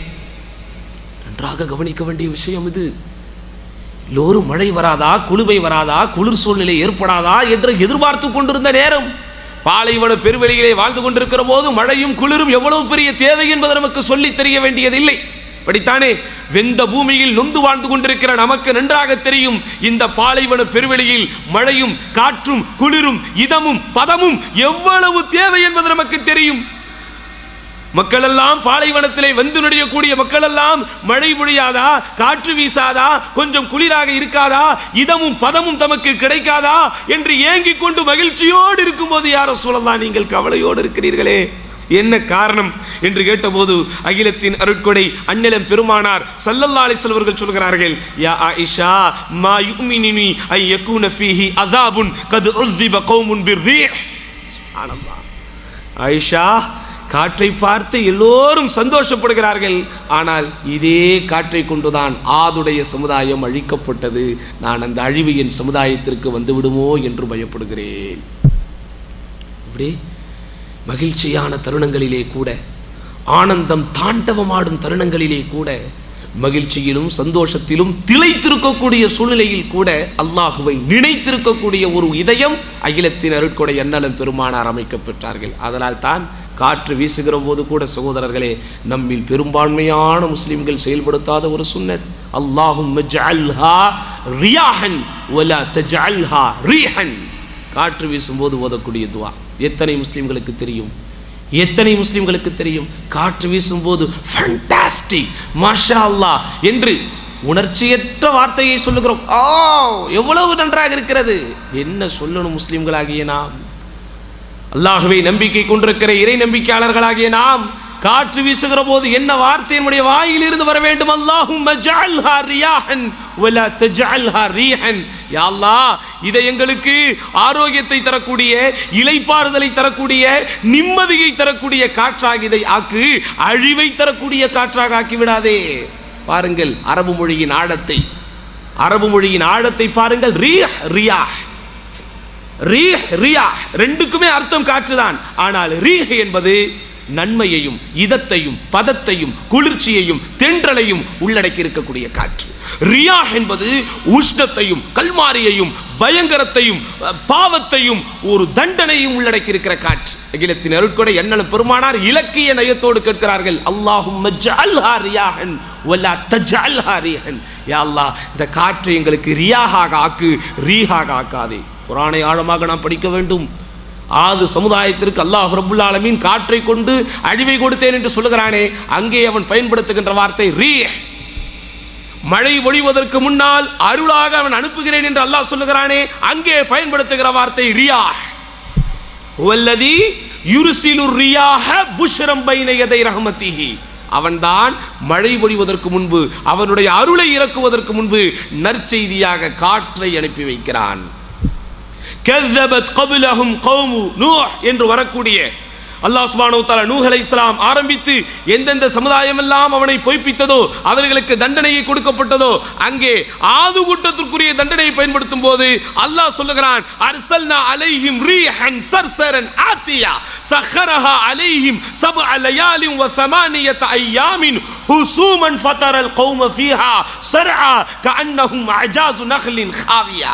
நன்றாக கவனிக்க வேண்டிய விஷயம் இது. எல்லோரும் மழை வராதா, குளுமை வராதா, குளிர் சூழ்நிலை ஏற்படாதா என்று எதிர்பார்த்து கொண்டிருந்த நேரம், பாலைவன பெருவெளியிலே வாழ்ந்து கொண்டிருக்கிற போது மழையும் குளிரும் எவ்வளவு பெரிய தேவை என்பது நமக்கு சொல்லி தெரிய வேண்டியதில்லை. படித்தானே, வெந்த பூமியில் நொந்து வாழ்ந்து கொண்டிருக்கிற நமக்கு நன்றாக தெரியும், இந்த பாலைவன பெருவெளியில் மழையும் காற்றும் குளிரும் இதமும் பதமும் எவ்வளவு தேவை என்பது நமக்கு தெரியும். மக்கள் எல்லாம் பாலைவனத்திலே வந்து நுழையக்கூடிய மக்கள் எல்லாம் மழை பொழியாதா, காற்று வீசாதா, கொஞ்சம் குளிராக இருக்காதா, இதமும் பதமும் தமக்கு கிடைக்காதா என்று ஏங்கிக் கொண்டு மகிழ்ச்சியோடு இருக்கும்போது, யார் ரசூலல்லாஹ் நீங்கள் கவலையோடு இருக்கிறீர்களே, என்ன காரணம் என்று கேட்டபோது, அகிலத்தின் அருட்கொடை அண்ணலம் பெருமானார் ஸல்லல்லாஹு அலைஹி வஸல்லம் அவர்கள் சொல்கிறார்கள், யா ஆயிஷா மா யுமினினி ஐ யகுன ஃபீஹி அஸாபுன் கத் உஸிப கௌமுன் பிர்ரீஹ். சுப்ஹானல்லாஹ். ஆயிஷா, காற்றை பார்த்து எல்லோரும் சந்தோஷப்படுகிறார்கள், ஆனால் இதே காற்றை கொண்டுதான் ஆதுடைய சமுதாயம் அழிக்கப்பட்டது. நான் அந்த அழிவு என் சமுதாயத்திற்கு வந்து விடுமோ என்று பயப்படுகிறேன். இப்படி மகிழ்ச்சியான தருணங்களிலே கூட, ஆனந்தம் தாண்டவமாடும் தருணங்களிலே கூட, மகிழ்ச்சியிலும் சந்தோஷத்திலும் திளைத்திருக்கக்கூடிய சூழ்நிலையில் கூட அல்லாஹுவை நினைத்திருக்கக்கூடிய ஒரு இதயம் அகிலத்தின் அருட்கொடை அண்ணலம் பெருமானார் அமைக்க பெற்றார்கள். அதனால் தான் காற்று வீசுகிற போது கூட சகோதரர்களே, நம்மில் பெரும்பான்மையான முஸ்லிம்கள் செயல்படுத்தாத ஒரு சுன்னத், அல்லாஹும்ம ஜஅல்ஹா ரியாஹன் வலா தஜஅல்ஹா ரீஹன். காற்று வீசும்போது ஓதக்கூடிய துஆ எத்தனை முஸ்லிம்களுக்கு தெரியும்? எத்தனை முஸ்லிம்களுக்கு தெரியும்? காற்று வீசும்போது ஃபண்டாஸ்டிக், மாஷா அல்லாஹ் என்று உணர்ச்சியற்ற வார்த்தையை சொல்லுகிறோம். எவ்வளவு நன்றாக இருக்கிறது. என்ன சொல்லணும் முஸ்லிம்களாகிய நாம்? அல்லாஹ்வை நம்பிக்கை கொண்டிருக்கிற இறை நம்பிக்கையாளர்களாகிய நாம் காற்று வீசுகிற போது என்ன வார்த்தை நம்முடைய வாயில் இருந்து வர வேண்டும்? அல்லாஹும்ம ஜஅல்ஹா ரியாஹன் வலா தஜஅல்ஹா ரீஹன். யா அல்லாஹ், இதை எங்களுக்கு ஆரோக்கியத்தை தரக்கூடிய, இளைப்பாறுதலை தரக்கூடிய, நிம்மதியை தரக்கூடிய காற்றாக இதை ஆக்கு, அழிவை தரக்கூடிய காற்றாக ஆக்கி விடாதே. பாருங்கள் அரபு மொழியின் ஆழத்தை, அரபு மொழியின் ஆழத்தை பாருங்கள். ரீஹ் ரியாஹ், ரீஹ் ரியாஹ் ரெண்டுக்குமே அர்த்தம் காற்றுதான். ஆனால் ரீஹ் என்பது நன்மையையும் இதத்தையும் பதத்தையும் குளிர்ச்சியையும் தென்றலையும் உள்ளடக்கி இருக்கக்கூடிய காற்று. ரியாஹ் என்பது உஷ்ணத்தையும் கல்மாரியையும் பயங்கரத்தையும் பாவத்தையும் ஒரு தண்டனையும் உள்ளடக்கி இருக்கிற காற்று. அகிலத்தின் அருட்கொடை அண்ணலம் பெருமானார் இலக்கிய நயத்தோடு கேட்கிறார்கள், அல்லாஹும்ம ஜஅல்ஹா ரியாஹன் வலா தஜஅல்ஹா ரீஹன். யா அல்லாஹ், இந்த காற்றை எங்களுக்கு ரியாஹாக ஆக்கு, ரீஹாக ஆக்காதே. குர்ஆனை ஆழமாக நாம் படிக்க வேண்டும். ஆது சமுதாயத்திற்கு அல்லாஹ் ரப்புல் ஆலமீன் காற்றை கொண்டு அழிவை கொடுத்தேன் என்று சொல்லுகிறானே, அங்கே அவன் பயன்படுத்துகின்ற வார்த்தை ரீஹ். மழை பொழிவதற்கு முன்னால் அருளாக அவன் அனுப்புகிறேன் என்று அல்லாஹ் சொல்லுகிறானே, அங்கே பயன்படுத்துகிற வார்த்தை ரியாஹ். வல்லதி யுர்சிலு ரியாஹ புஷ்ரம் பைன யதை ரஹ்மத்திஹி. அவன்தான் மழை பொழிவதற்கு முன்பு, அவனுடைய அருளை இறக்குவதற்கு முன்பு நற்செய்தியாக காற்றை அனுப்பி வைக்கிறான். கذبت قبلهم قوم نوح என்று வரக்கூடிய அல்லாஹ் சுப்ஹானஹு வ தஆலா நூஹ் அலைஹிஸ்ஸலாம் ஆரம்பித்து எந்தெந்த சமுதாயம் எல்லாம் அவனை பொய்ப்பித்ததோ, அவர்களுக்கு தண்டனையை கொடுக்கப்பட்டதோ, அங்கே ஆது கூட்டத்திற்குரிய தண்டனையை பயன்படுத்தும் போது அல்லாஹ் சொல்லுகிறான், அர்சல்னா அலைஹிம் ரீஹன் சர்சரன் ஆத்தியா சஹரஹா அலைஹிம் சப்அ லயாலின் வ ஸமானியத அய்யாமின் ஹுசூமன் ஃபதரல் கௌம ஃபீஹா ஸர்ஆ கஅன்னஹும் அஜாஸு நக்லின் காவியா.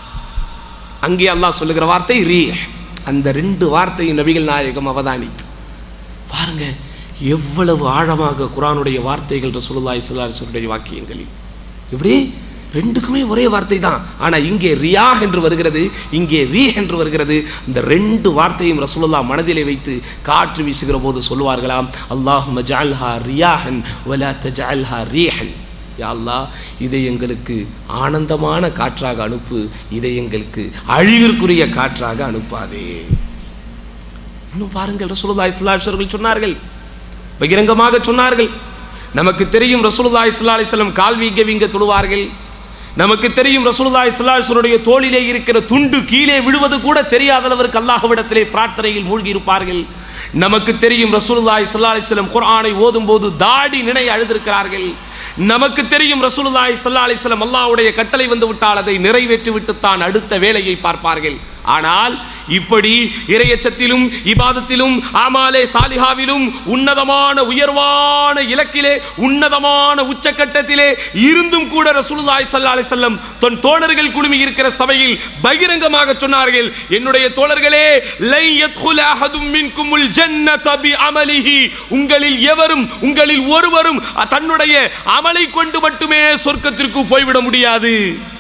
அங்கே அல்லாஹ் சொல்லுகிற வார்த்தை ரீஹ். அந்த ரெண்டு வார்த்தையை நபிகள் நாயகம் அவதானித்து பாருங்க, எவ்வளவு ஆழமாக குர்ஆனுடைய வார்த்தைகள் ரசூலுல்லாஹி ஸல்லல்லாஹு அலைஹி வஸல்லம் வாக்கியங்களில். இப்படி ரெண்டுக்குமே ஒரே வார்த்தை தான். ஆனால் இங்கே ரியாஹ் என்று வருகிறது, இங்கே ரீஹ் என்று வருகிறது. இந்த ரெண்டு வார்த்தையும் ரசூலுல்லாஹ் மனதிலே வைத்து காற்று வீசுகிற போது சொல்லுவார்களாம், அல்லாஹும்ம ஜஅல்ஹா ரியாஹன் வலா தஜஅல்ஹா ரீஹன். யா அல்லாஹ் இதை எங்களுக்கு ஆனந்தமான காற்றாக அனுப்பு, இதை எங்களுக்கு அழிவிற்குரிய காற்றாக அனுப்பாதே. இன்னும் பாருங்கள், ரசூலுல்லாஹி ஸல்லல்லாஹு அலைஹி வஸல்லம் சொன்னார்கள், பகிரங்கமாக சொன்னார்கள். நமக்கு தெரியும் ரசூலுல்லாஹி ஸல்லல்லாஹு அலைஹி வஸல்லம் கால் வீங்க தொழுவார்கள். நமக்கு தெரியும் ரசூலுல்லாஹி ஸல்லல்லாஹு அலைஹி வஸல்லம் தோளிலே இருக்கிற துண்டு கீழே விழுவது கூட தெரியாத அளவிற்கு அல்லாஹ்விடத்திலே பிரார்த்தனையில் மூழ்கி இருப்பார்கள். நமக்கு தெரியும் ரசூலுல்லாஹி ஸல்லல்லாஹு அலைஹி வஸல்லம் குர்ஆனை ஓதும்போது தாடி நினைய அழுதிருக்கிறார்கள். நமக்கு தெரியும் ரசூலுல்லாஹி ஸல்லல்லாஹு அலைஹி வஸல்லம் அல்லாஹ்வுடைய கட்டளை வந்து விட்டால் அதை நிறைவேற்றி விட்டு தான் அடுத்த வேலையை பார்ப்பார்கள். ஆனால் இப்படி இறையச்சத்திலும் இபாதத்திலும் ஆமாலே சாலிஹாவிலும் உன்னதமான உயர்வான இலக்கிலே உன்னதமான உச்சக்கட்டத்திலே இருந்தும் கூட ரசூலுல்லாஹி ஸல்லல்லாஹு அலைஹி வஸல்லம் தன் தோழர்கள் குழுமி இருக்கிற சபையில் பகிரங்கமாக சொன்னார்கள், என்னுடைய தோழர்களே, லை யத்குல் அஹதும் மின்குமுல் ஜன்னத பிஅமலிஹி, உங்களில் எவரும் உங்களில் ஒருவரும் தன்னுடைய அமலை கொண்டு மட்டுமே சொர்க்கத்திற்கு போய்விட முடியாது.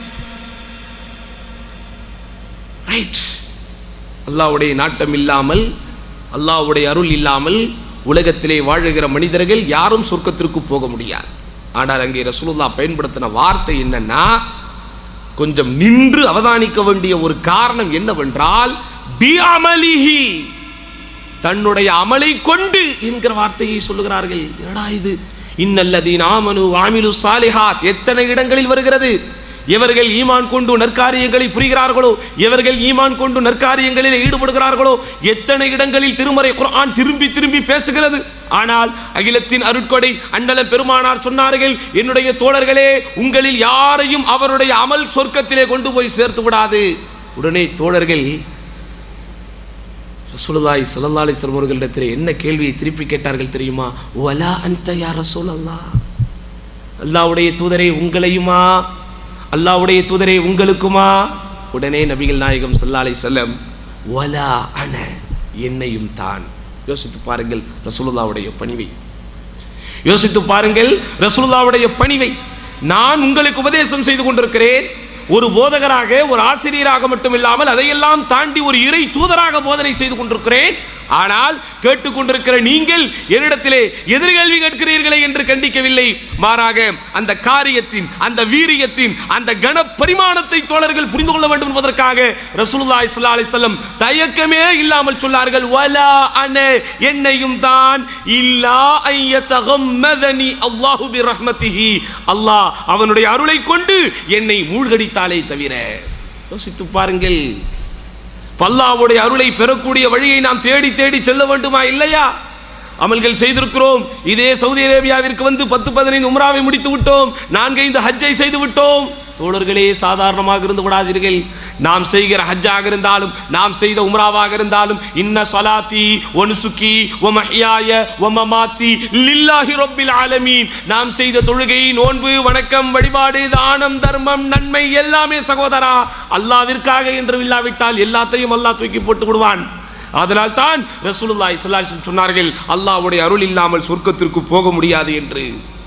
ரைட். அல்லாஹ்வுடைய நாட்டம் இல்லாமல், அல்லாஹ்வுடைய அருள் இல்லாமல் உலகத்திலே வாழுகிற மனிதர்கள் யாரும் சொர்க்கத்திற்கு போக முடியாது. ஆனால் அங்கே ரசூலுல்லாஹ் பயன்படுத்தின வார்த்தை என்னன்னா, கொஞ்சம் நின்று அவதானிக்க வேண்டிய ஒரு காரணம் என்னவென்றால் பிஅமலிஹி, தன்னுடைய அமலை கொண்டு என்கிற வார்த்தையை சொல்லுகிறார்கள். என்னடா இது, இன்னல்லதீன ஆமனு வஅமிலு ஸாலிஹாத் எத்தனை இடங்களில் வருகிறது. எவர்கள் ஈமான் கொண்டு நற்காரியங்களை புரிகிறார்களோ, எவர்கள் ஈமான் கொண்டு நற்காரியங்களில் ஈடுபடுகிறார்களோ, எத்தனை இடங்களில் திருமறை குர்ஆன் திரும்பி திரும்பி பேசுகிறது. ஆனால் அகிலத்தின் அருட்கொடை அண்ணலம் பெருமானார் சொன்னார்கள், என்னுடைய தோழர்களே, உங்களில் யாரையும் அவருடைய அமல் சொர்க்கத்திலே கொண்டு போய் சேர்த்து விடாது. உடனே தோழர்கள் ரசூலுல்லாஹி ஸல்லல்லாஹு அலைஹி வஸல்லம் அவர்களிடத்தில் என்ன கேள்வியை திருப்பி கேட்டார்கள் தெரியுமா? வலா அன்த யா ரசூலல்லாஹ், அல்லாஹ்வுடைய தூதரே உங்களையுமா, அல்லாஹ்வுடைய தூதரே உங்களுக்குமா? உடனே நபிகள் நாயகம் ஸல்லல்லாஹு அலைஹி வஸல்லம் வலா அன, என்னையும் தான். யோசித்து பாருங்கள் ரசூலுல்லாஹ்வுடைய பணிவை, யோசித்து பாருங்கள் ரசூலுல்லாஹ்வுடைய பணிவை. நான் உங்களுக்கு உபதேசம் செய்து கொண்டிருக்கிறேன், ஒரு போதகராக, ஒரு ஆசிரியராக மட்டும் இல்லாமல் அதையெல்லாம் தாண்டி ஒரு இறை தூதராக போதனை செய்து கொண்டிருக்கிறேன். ஆனால் கேட்டுக்கொண்டிருக்கிற நீங்கள் என்னிடத்திலே எதிர்கேள்வி கேட்கிறீர்களே என்று கண்டிக்கவில்லை. மாறாக அந்த காரியத்தின், அந்த வீரியத்தின், அந்த கன பரிமாணத்தை தோழர்கள் புரிந்து கொள்ள வேண்டும் என்பதற்காக ரசூலுல்லாஹி ஸல்லல்லாஹு அலைஹி வஸல்லம் தயக்கமே இல்லாமல் சொன்னார்கள், வலா அன, என்னையும் தான், இல்லா ஐயதகம்மதனி அல்லாஹு பிர்ரஹ்மத்திஹி, அல்லாஹ் அவனுடைய அருளை கொண்டு என்னை மூழ்கடித்தாலே தவிர. யோசித்து பாருங்கள், அல்லாஹ்வுடைய அருளை பெறக்கூடிய வழியை நாம் தேடி தேடி செல்ல வேண்டுமா இல்லையா? அமல்கள் செய்திருக்கிறோம். இதே சவுதி அரேபியாவிற்கு வந்து 10-15 உம்ராவை முடித்து விட்டோம், 4-5 ஹஜ்ஜை செய்து விட்டோம். தோழர்களே, சாதாரணமாக இருந்து விடாதீர்கள். நாம் செய்கிற ஹஜ்ஜாக இருந்தாலும், நாம் செய்த உம்ராவாக இருந்தாலும், இன்ன ஸலாத்தி வ நுசுகி வ மஹ்யாய வ மமாத்தி லில்லாஹி ரப்பில் ஆலமீன், நாம் செய்த தொழுகை, நோன்பு, வணக்கம், வழிபாடு, தானம், தர்மம், நன்மை எல்லாமே சகோதரா அல்லாஹ்விற்காக என்று இல்லாவிட்டால் எல்லாத்தையும் அல்லாஹ் தூக்கி போட்டு விடுவான். அதனால் தான் ரசூலுல்லாஹி ஸல்லல்லாஹு அலைஹி வஸல்லம் சொன்னார்கள், அல்லாஹ்வுடைய அருள் இல்லாமல் சொர்க்கத்திற்கு போக முடியாது என்று.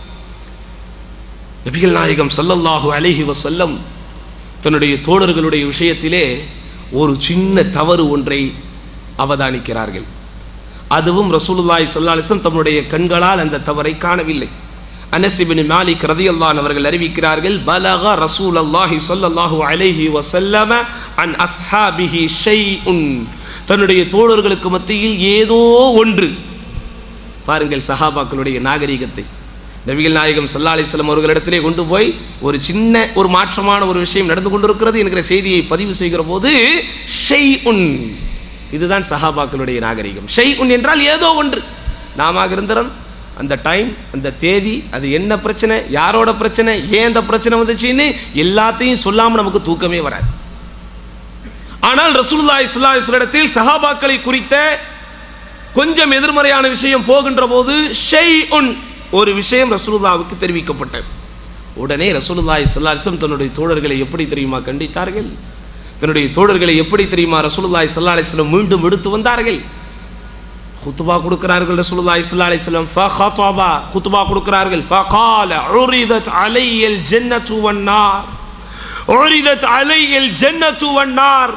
நபிகள் நாயகம் ஸல்லல்லாஹு அலைஹி வஸல்லம் தன்னுடைய தோழர்களுடைய விஷயத்திலே ஒரு சின்ன தவறு ஒன்றை அவதானிக்கிறார்கள். அதுவும் ரசூலுல்லாஹி ஸல்லல்லாஹு அலைஹி வஸல்லம் தம்முடைய கண்களால் அந்த தவறை காணவில்லை. அனஸ் இப்னு மாலிக் ரலியல்லாஹு அன்ஹு அவர்கள் அறிவிக்கிறார்கள், பலக ரசூலுல்லாஹி ஸல்லல்லாஹு அலைஹி வஸல்லம் அன் அஸ்ஹாபிஹி ஷைஉன், தன்னுடைய தோழர்களுக்கு மத்தியில் ஏதோ ஒன்று. பாருங்கள் சஹாபாக்களுடைய நாகரிகத்தை. நபிகள் நாயகம் ஸல்லல்லாஹு அலைஹி வஸல்லம் அவர்களிடத்திலே கொண்டு போய் ஒரு சின்ன ஒரு மாற்றமான ஒரு விஷயம் நடந்து கொண்டிருக்கிறது என்கிற செய்தியை பதிவு செய்கிற போது ஷைஉன், இதுதான் சஹாபாக்களுடைய நாகரிகம். ஷைஉன் என்றால் ஏதோ ஒன்று. நாம இருந்தோம் அந்த டைம், அந்த தேதி, அது என்ன பிரச்சனை, யாரோட பிரச்சனை, ஏன் அந்த பிரச்சனை வந்துச்சுன்னு எல்லாத்தையும் சொல்லாமல் நமக்கு தூக்கமே வராது. ஆனால் ரசூலுல்லாஹி ஸல்லல்லாஹு அலைஹி வஸல்லம் சஹாபாக்களை குறித்த கொஞ்சம் எதிர்மறையான விஷயம் போகின்ற போது ஷைஉன், ஒரு விஷயம் ரசூலுல்லாஹ்வுக்கு தெரிவிக்கப்பட்டது. உடனே ரசூலுல்லாஹி ஸல்லல்லாஹு அலைஹி வஸல்லம் தன்னுடைய தோழர்களை எப்படி தெரியுமா கண்டித்தார்கள்? தன்னுடைய தோழர்களை எப்படி தெரியுமா ரசூலுல்லாஹி ஸல்லல்லாஹு அலைஹி வஸல்லம் மீண்டும் எடுத்து வந்தார்கள்? குத்பா கொடுக்கிறார்கள் ரசூலுல்லாஹி ஸல்லல்லாஹு அலைஹி வஸல்லம். ஃபഖதபா, குத்பா கொடுக்கிறார்கள். ஃபகால உரிதத் அலையல் ஜன்னத்து வன்னார், உரிதத் அலையல் ஜன்னத்து வன்னார்,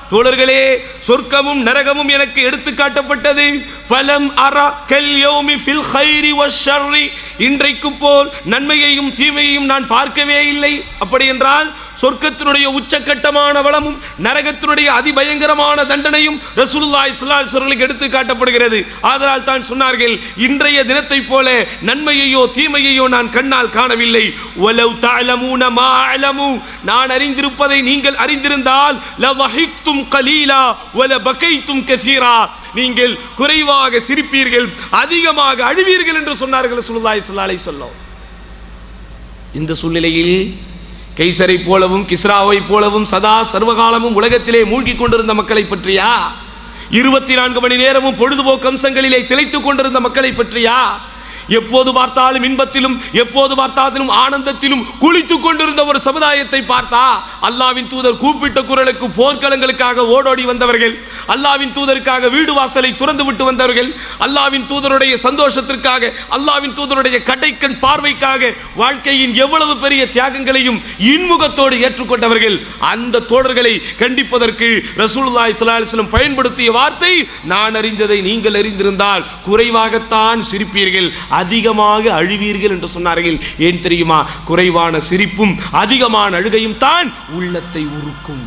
தோழர்களே, சொர்க்கமும் நரகமும் எனக்கு எடுத்து காட்டப்பட்டது. ஃபலம் அரா கல் யௌமி ஃபில் கைரி வஷ்ஷர்ரி, இன்றைக்கு போல் நன்மையையும் தீமையையும் நான் பார்க்கவே இல்லை. அப்படி என்றால் சொர்க்கத்தினுடைய உச்சக்கட்டமான வளமும் நரகத்தினுடைய அதிபயங்கரமான தண்டனையும் ரசூலுல்லாஹி ஸல்லல்லாஹு அலைஹி வஸல்லம் எடுத்து காட்டப்படுகிறது. ஆதலால் தான் சொன்னார்கள், இன்றைய தினத்தை போல நன்மையையோ தீமையையோ நான் கண்ணால் காணவில்லை. வலவ் தஅலமூன மா அஅலமு, நான் அறிந்திருப்பதை நீங்கள் அறிந்திருந்தால் லவஹிக்தும் கலீலா வல பகைத்தும் கஸீரா, நீங்கள் குறைவாக சிரிப்பீர்கள், அதிகமாக அழுவீர்கள் என்று சொன்னார்கள் ரசூலுல்லாஹி ஸல்லல்லாஹு அலைஹி வஸல்லம். இந்த சூழ்நிலையில் கைசரை போலவும் கிஸ்ராவை போலவும் சதா சர்வகாலமும் உலகத்திலே மூழ்கி கொண்டிருந்த மக்களை பற்றியா? 24 மணி நேரமும் பொழுதுபோக்கு அம்சங்களிலே திளைத்துக் கொண்டிருந்த மக்களை பற்றியா? எப்போது பார்த்தாலும் இன்பத்திலும் எப்போது பார்த்தாலும் ஆனந்தத்திலும் குளித்துக் கொண்டிருந்த ஒரு சமுதாயத்தை பார்த்தா, அல்லாவின் தூதர் கூப்பிட்ட குரலுக்கு போர்க்களங்களுக்காக ஓடோடி வந்தவர்கள், அல்லாவின் தூதருக்காக வீடு வாசலை துறந்து விட்டு வந்தவர்கள், அல்லாவின் தூதருடைய சந்தோஷத்திற்காக, அல்லாவின் தூதருடைய கடைக்கண் பார்வைக்காக வாழ்க்கையின் எவ்வளவு பெரிய தியாகங்களையும் இன்முகத்தோடு ஏற்றுக்கொண்டவர்கள். அந்த தோழர்களை கண்டிப்பதற்கு ரசூலுல்லாஹி ஸல்லல்லாஹு அலைஹி வஸல்லம் பயன்படுத்திய வார்த்தை, நான் அறிந்ததை நீங்கள் அறிந்திருந்தால் குறைவாகத்தான் சிரிப்பீர்கள், அதிகமாக அழுவீர்கள் என்று சொன்னார்கள். ஏன் தெரியுமா? குறைவான சிரிப்பும் அதிகமான அழுகையும் தான் உள்ளத்தை உருக்கும்.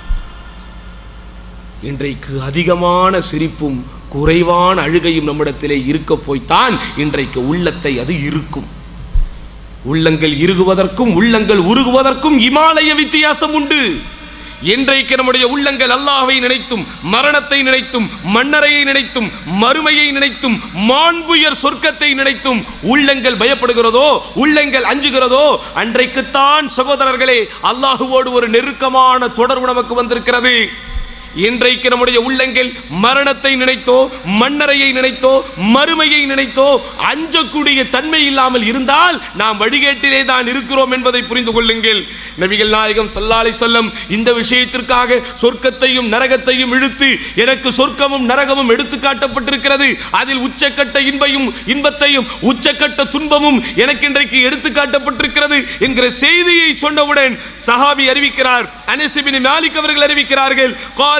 இன்றைக்கு அதிகமான சிரிப்பும் குறைவான அழுகையும் நம்மிடத்திலே இருக்க போய்த்தான் இன்றைக்கு உள்ளத்தை அது இருக்கும். உள்ளங்கள் இறுகுவதற்கும் உள்ளங்கள் உருகுவதற்கும் இமாலய வித்தியாசம் உண்டு. இன்றைக்கு நம்முடைய உள்ளங்கள் அல்லாஹ்வை நினைத்தும் மரணத்தை நினைத்தும் மன்னரையை நினைத்தும் மறுமையை நினைத்தும் மாண்புயர் சொர்க்கத்தை நினைத்தும் உள்ளங்கள் பயப்படுகிறதோ, உள்ளங்கள் அஞ்சுகிறதோ, அன்றைக்குத்தான் சகோதரர்களே அல்லாஹுவோடு ஒரு நெருக்கமான தொடர்பு நமக்கு வந்திருக்கிறது. இன்றைக்கு நம்முடைய உள்ளங்கள் மரணத்தை நினைத்தோ மன்னரையை நினைத்தோ மறுமையை நினைத்தோ அஞ்சக்கூடிய தன்மை இல்லாமல் இருந்தால் நாம் வழிகேட்டிலே தான் இருக்கிறோம் என்பதை புரிந்து கொள்ளுங்கள். நபிகள் நாயகம் ஸல்லல்லாஹு அலைஹி வஸல்லம் இந்த விஷயத்திற்காக சொர்க்கத்தையும் நரகத்தையும் இழுத்து, எனக்கு சொர்க்கமும் நரகமும் எடுத்து காட்டப்பட்டிருக்கிறது, அதில் உச்சக்கட்ட இன்பத்தையும் உச்சக்கட்ட துன்பமும் எனக்கு இன்றைக்கு எடுத்து காட்டப்பட்டிருக்கிறது என்கிற செய்தியை சொன்னவுடன் சஹாபி அறிவிக்கிறார், அனஸ் இப்னு மாலிக் அவர்கள் அறிவிக்கிறார்கள்,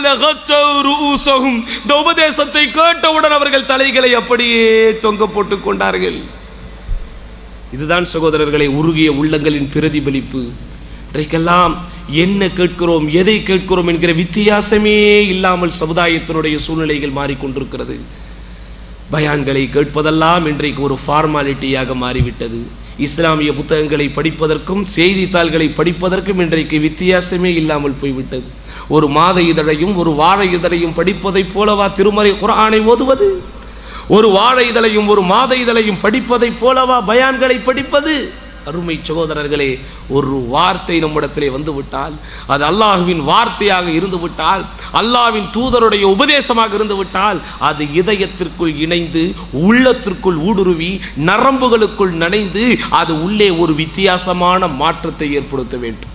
இந்த உபதேசத்தை கேட்டவுடன் அவர்கள் தலைகளை அப்படியே தொங்க போட்டுக் கொண்டார்கள். இதுதான் சகோதரர்களை உருகிய உள்ளங்களின் பிரதிபலிப்பு. இன்றைக்கெல்லாம் என்ன கேட்கிறோம், எதை கேட்கிறோம் என்கிற வித்தியாசமே இல்லாமல் சமுதாயத்தினுடைய சூழ்நிலைகள் மாறிக்கொண்டிருக்கிறது. பயான்களை கேட்பதெல்லாம் இன்றைக்கு ஒரு ஃபார்மாலிட்டியாக மாறிவிட்டது. இஸ்லாமிய புத்தகங்களை படிப்பதற்கும் செய்தித்தாள்களை படிப்பதற்கும் இன்றைக்கு வித்தியாசமே இல்லாமல் போய்விட்டது. ஒரு மாத இதழையும் ஒரு வார இதழையும் படிப்பதைப் போலவா திருமறை குர்ஆனை ஓதுவது? ஒரு வார இதழையும் ஒரு மாத இதழையும் படிப்பதைப் போலவா பயான்களை படிப்பது? அருமை சகோதரர்களே, ஒரு வார்த்தை நம்மிடத்திலே வந்துவிட்டால், அது அல்லாஹ்வின் வார்த்தையாக இருந்துவிட்டால், அல்லாஹ்வின் தூதருடைய உபதேசமாக இருந்துவிட்டால், அது இதயத்திற்குள் இணைந்து உள்ளத்திற்குள் ஊடுருவி நரம்புகளுக்குள் நனைந்து அது உள்ளே ஒரு வித்தியாசமான மாற்றத்தை ஏற்படுத்த வேண்டும்.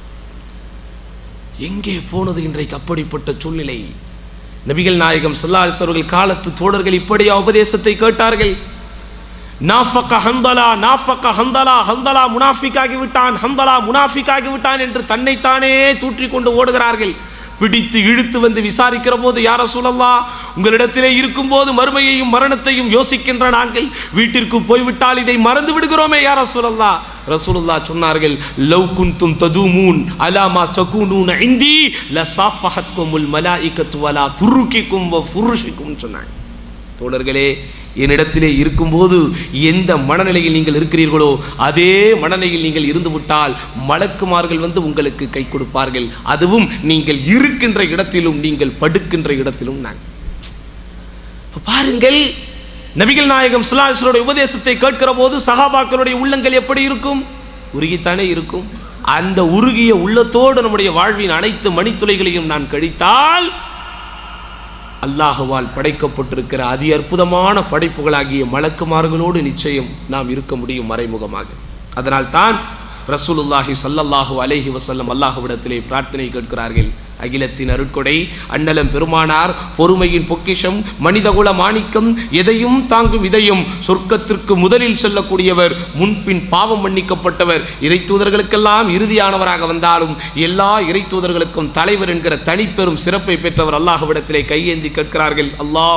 எங்கே போனது இன்றைக்கு அப்படிப்பட்ட சூழ்நிலை? நபிகள் நாயகம் ஸல்லல்லாஹு அலைஹி வஸல்லம் காலத்து தோழர்கள் இப்படியா உபதேசத்தை கேட்டார்கள்? நாஃபக ஹந்தலா, நாஃபக ஹந்தலா, ஹந்தலா முனாஃபிக்காகி விட்டான், ஹந்தலா முனாஃபிக்காகி விட்டான் என்று தன்னைத்தானே தூற்றிக் கொண்டு ஓடுகிறார்கள். பிடித்து இழுத்து வந்து விசாரிக்கிற போது, யா ரசூலல்லாஹ், உங்களிடத்திலே இருக்கும் போது மறுமையையும் மரணத்தையும் யோசிக்கின்ற நாங்கள் வீட்டிற்கு போய்விட்டால் இதை மறந்து விடுகிறோமே யா ரசூலல்லாஹ். ரசூலுல்லாஹ் சொன்னார்கள், லவ் குன்தும் ததூமூன் அலா மா தகூனூன இந்தி லஸாஃபஹத்குமுல் மலாயிகத்து வலா துருகிக்கும் வ ஃபுருஷிக்கும் சொன்னாங்க. தோழர்களே, என்னிடத்திலே இருக்கும்போது எந்த மனநிலையில் நீங்கள் இருக்கிறீர்களோ அதே மனநிலையில் நீங்கள் இருந்து விட்டால் மலக்குமார்கள் வந்து உங்களுக்கு கை கொடுப்பார்கள். அதுவும் நீங்கள் இருக்கின்ற இடத்திலும் நீங்கள் படுக்கின்ற இடத்திலும். நான் பாருங்கள், நபிகள் நாயகம் ஸல்லல்லாஹு அலைஹி வஸல்லம் உபதேசத்தை கேட்கிற போது சஹாபாக்களுடைய உள்ளங்கள் எப்படி இருக்கும்? உருகித்தானே இருக்கும். அந்த உருகிய உள்ளத்தோடு நம்முடைய வாழ்வின் அனைத்து மணித்துளைகளையும் நான் கழித்தால் அல்லாஹ்வால் படைக்கப்பட்டிருக்கிற அதி அற்புதமான படைப்புகளாகிய மலக்குமார்களோடு நிச்சயம் நாம் இருக்க முடியும் மறைமுகமாக. அதனால் தான் ரசூலுல்லாஹி ஸல்லல்லாஹு அலைஹி வஸல்லம் அல்லாஹ்விடத்திலே பிரார்த்தனை கேட்கிறார்கள், அகிலத்தின் அருட்கொடை அண்ணலம் பெருமானார் பொறுமையின் பொக்கிஷம் மனிதகுல மாணிக்கம் எதையும் தாங்கும் இதயம் சொர்க்கத்திற்கு முதலில் செல்லக்கூடியவர் முன்பின் பாவம் மன்னிக்கப்பட்டவர் இறை தூதர்களுக்கெல்லாம் இறுதியானவராக வந்தாலும் எல்லா இறை தூதர்களுக்கும் தலைவர் என்கிற தனிப்பெரும் சிறப்பை பெற்றவர் அல்லாஹ்விடத்திலே கையேந்தி கேட்கிறார்கள்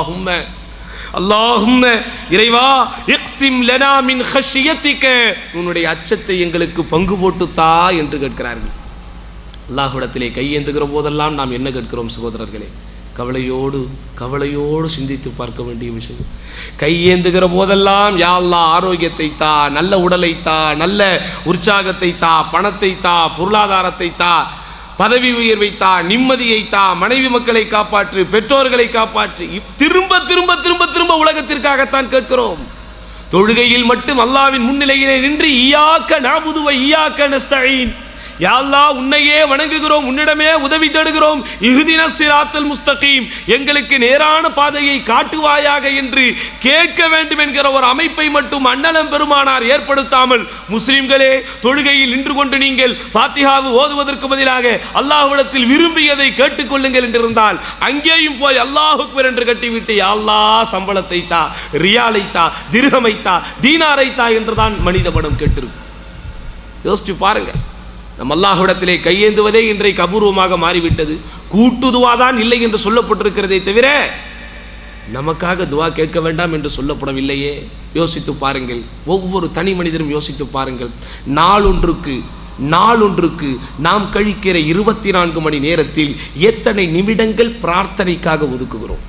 அல்லாஹும்ம இறைவா இக்ஸிம் லனா மின் ஹஷ்யத்திக உன்னுடைய அச்சத்தை எங்களுக்கு பங்கு போட்டு தா என்று கேட்கிறார்கள். அல்லாஹ்விடத்திலே கையேந்துகிற போதெல்லாம் நாம் என்ன கேட்கிறோம் சகோதரர்களே? கவலையோடு சிந்தித்து பார்க்க வேண்டிய விஷயம். கையேந்துகிற போதெல்லாம் யா அல்லாஹ் ஆரோக்கியத்தை தா, நல்ல உடலை தா, நல்ல உற்சாகத்தை தா, பணத்தை தா, பொருளாதாரத்தை தா, பதவி உயர்வை தா, நிம்மதியை தா, மனைவி மக்களை காப்பாற்று, பெற்றோர்களை காப்பாற்று. திரும்ப திரும்ப திரும்ப திரும்ப உலகத்திற்காகத்தான் கேட்கிறோம். தொழுகையில் மட்டும் அல்லாஹ்வின் முன்னிலையிலே நின்று இய்யாக நஅபுது வ இய்யாக நஸ்தஈன், யா அல்லாஹ் உன்னையே வணங்குகிறோம், உன்னிடமே உதவி தேடுகிறோம், இஹ்தினஸ் ஸிராத்தல் முஸ்தகீம் எங்களுக்கு நேரான பாதையை காட்டுவாயாக என்று கேட்க வேண்டும் என்கிற ஒரு அமைப்பை மட்டும் அண்ணலம் பெருமானார் ஏற்படுத்தாமல், முஸ்லிம்களே தொழுகையில் நின்று கொண்டு நீங்கள் ஃபாத்திஹாவை ஓதுவதற்கு பதிலாக அல்லாஹ்விடத்தில் விரும்பியதை கேட்டுக்கொள்ளுங்கள் என்றிருந்தால் அங்கேயும் போய் அல்லாஹ் அக்பர் என்று கட்டிவிட்டு யா அல்லாஹ் சம்பளத்தை தா, ரியாலை தா, திர்ஹமை தா, தீனாரை தா என்றுதான் மனித மனம் கேட்டிருக்கும். யோசிச்சு பாருங்க. நம் அல்லாஹ்விடத்திலே கையேந்துவதே இன்றைக்கு அபூர்வமாக மாறிவிட்டது. கூட்டு துவாதான் இல்லை என்று சொல்லப்பட்டிருக்கிறதே தவிர நமக்காக துவா கேட்க வேண்டாம் என்று சொல்லப்படவில்லையே. யோசித்து பாருங்கள், ஒவ்வொரு தனி மனிதரும் யோசித்து பாருங்கள். நாளொன்றுக்கு நாம் கழிக்கிற 24 மணி நேரத்தில் எத்தனை நிமிடங்கள் பிரார்த்தனைக்காக ஒதுக்குகிறோம்?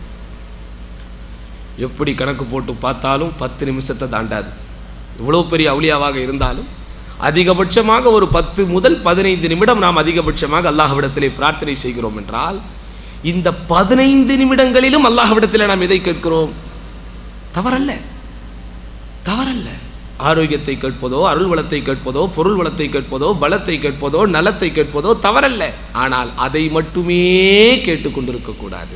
எப்படி கணக்கு போட்டு பார்த்தாலும் 10 நிமிஷத்தை தாண்டாது. இவ்வளவு பெரிய அவுலியாவாக இருந்தாலும் அதிகபட்சமாக ஒரு 10 முதல் 15 நிமிடம் நாம் அதிகபட்சமாக அல்லாஹ்விடத்திலே பிரார்த்தனை செய்கிறோம் என்றால் இந்த 15 நிமிடங்களிலும் அல்லாஹ்விடத்திலே நாம் எதை கேட்கிறோம்? தவறல்ல. ஆரோக்கியத்தை கேட்பதோ, அருள் வளத்தை கேட்பதோ, பொருள் வளத்தை கேட்பதோ, பலத்தை கேட்பதோ, நலத்தை கேட்பதோ தவறல்ல. ஆனால் அதை மட்டுமே கேட்டுக்கொண்டிருக்க கூடாது.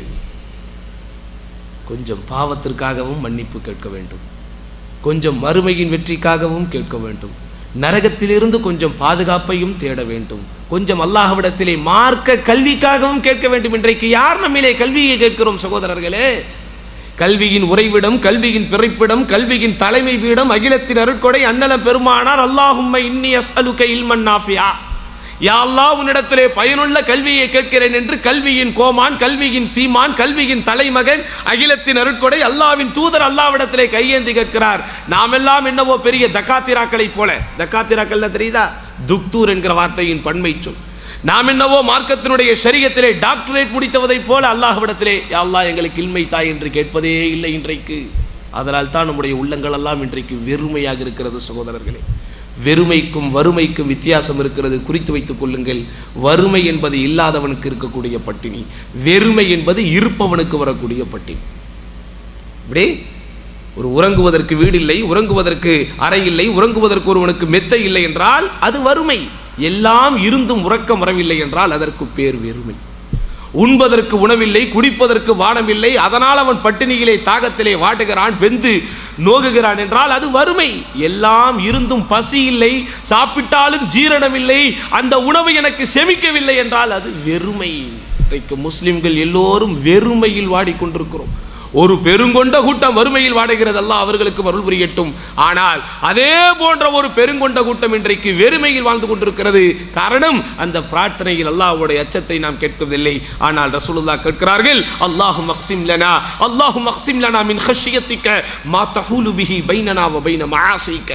கொஞ்சம் பாவத்திற்காகவும் மன்னிப்பு கேட்க வேண்டும், கொஞ்சம் மறுமையின் வெற்றிக்காகவும் கேட்க வேண்டும், நரகத்திலிருந்து கொஞ்சம் பாதுகாப்பையும் தேட வேண்டும், கொஞ்சம் அல்லாஹ்விடத்திலே மார்க்க கல்விக்காகவும் கேட்க வேண்டும். இன்றைக்கு யார் நம்மிலே கல்வியை கேட்கிறோம் சகோதரர்களே? கல்வியின் உறைவிடம், கல்வியின் பிறப்பிடம், கல்வியின் தலைமை பீடம் அகிலத்தின் அருட்கொடை அண்ணலம் பெருமானார் அல்லாஹும்ம இன்னி அஸ்அலுக இல்மன் நாஃபியா, யா அல்லாஹ் உன்னிடத்திலே பயனுள்ள கல்வியை கேட்கிறேன் என்று கல்வியின் கோமான், கல்வியின் சீமான், கல்வியின் தலைமகன் அகிலத்தின் அருட்கொடை அல்லாஹ்வின் தூதர் அல்லாஹ்விடத்திலே கையேந்தி கேட்கிறார். நாம் எல்லாம் என்னவோ பெரிய தக்காத்திராக்களை போல, தக்காத்திராக்கள் தெரியுதா? துக்தூர் என்கிற வார்த்தையின் பன்மை சொல். நாம் என்னவோ மார்க்கத்தினுடைய ஷரியத்திலே டாக்டரேட் முடித்தவதை போல அல்லாஹ்விடத்திலே யா அல்லாஹ் எங்களுக்கு இல்மை தாய் என்று கேட்பதே இல்லை இன்றைக்கு. அதனால் தான் நம்முடைய உள்ளங்கள் எல்லாம் இன்றைக்கு வெறுமையாக இருக்கிறது சகோதரர்களே. வெறுமைக்கும் வறுமைக்கும் வித்தியாசம் இருக்கிறது, குறித்து வைத்துக் கொள்ளுங்கள். வறுமை என்பது இல்லாதவனுக்கு இருக்கக்கூடிய பட்டினி, வெறுமை என்பது இருப்பவனுக்கு வரக்கூடிய பட்டினி. இப்படி ஒரு உறங்குவதற்கு வீடு இல்லை, உறங்குவதற்கு அறை இல்லை, உறங்குவதற்கு ஒருவனுக்கு மெத்தை இல்லை என்றால் அது வறுமை. எல்லாம் இருந்தும் உறக்கம் வரவில்லை என்றால் அதற்கு பேர் வெறுமை. உண்பதற்கு உணவில்லை, குடிப்பதற்கு வானமில்லை, அதனால் அவன் பட்டினியிலே தாகத்திலே வாடுகிறான், வெந்து நோகுகிறான் என்றால் அது வறுமை. எல்லாம் இருந்தும் பசி இல்லை, சாப்பிட்டாலும் ஜீரணம் இல்லை, அந்த உணவு எனக்கு செமிக்கவில்லை என்றால் அது வெறுமை. இன்றைக்கு முஸ்லிம்கள் எல்லோரும் வெறுமையில் வாடிக்கொண்டிருக்கிறோம். ஒரு பெருங்கொண்ட கூட்டம் வறுமையில் வாடுகிறது, அல்லாஹ் அவர்களுக்கு அருள் புரியட்டும். ஆனால் அதே போன்ற ஒரு பெருங்கொண்ட கூட்டம் இன்றைக்கு வெறுமையில் வாழ்ந்து கொண்டிருக்கிறது. காரணம், அந்த பிரார்த்தனையில் அல்லாஹ்வுடைய அச்சத்தை நாம் கேட்கவில்லை. ஆனால் ரசூலுல்லாஹ் கேட்கிறார்கள், அல்லாஹும்ம அக்ஸிம் லனா மின் ஹஷ்யத்திக மா தஹூலு பிஹி பைனனா வ பைன மஆசிக.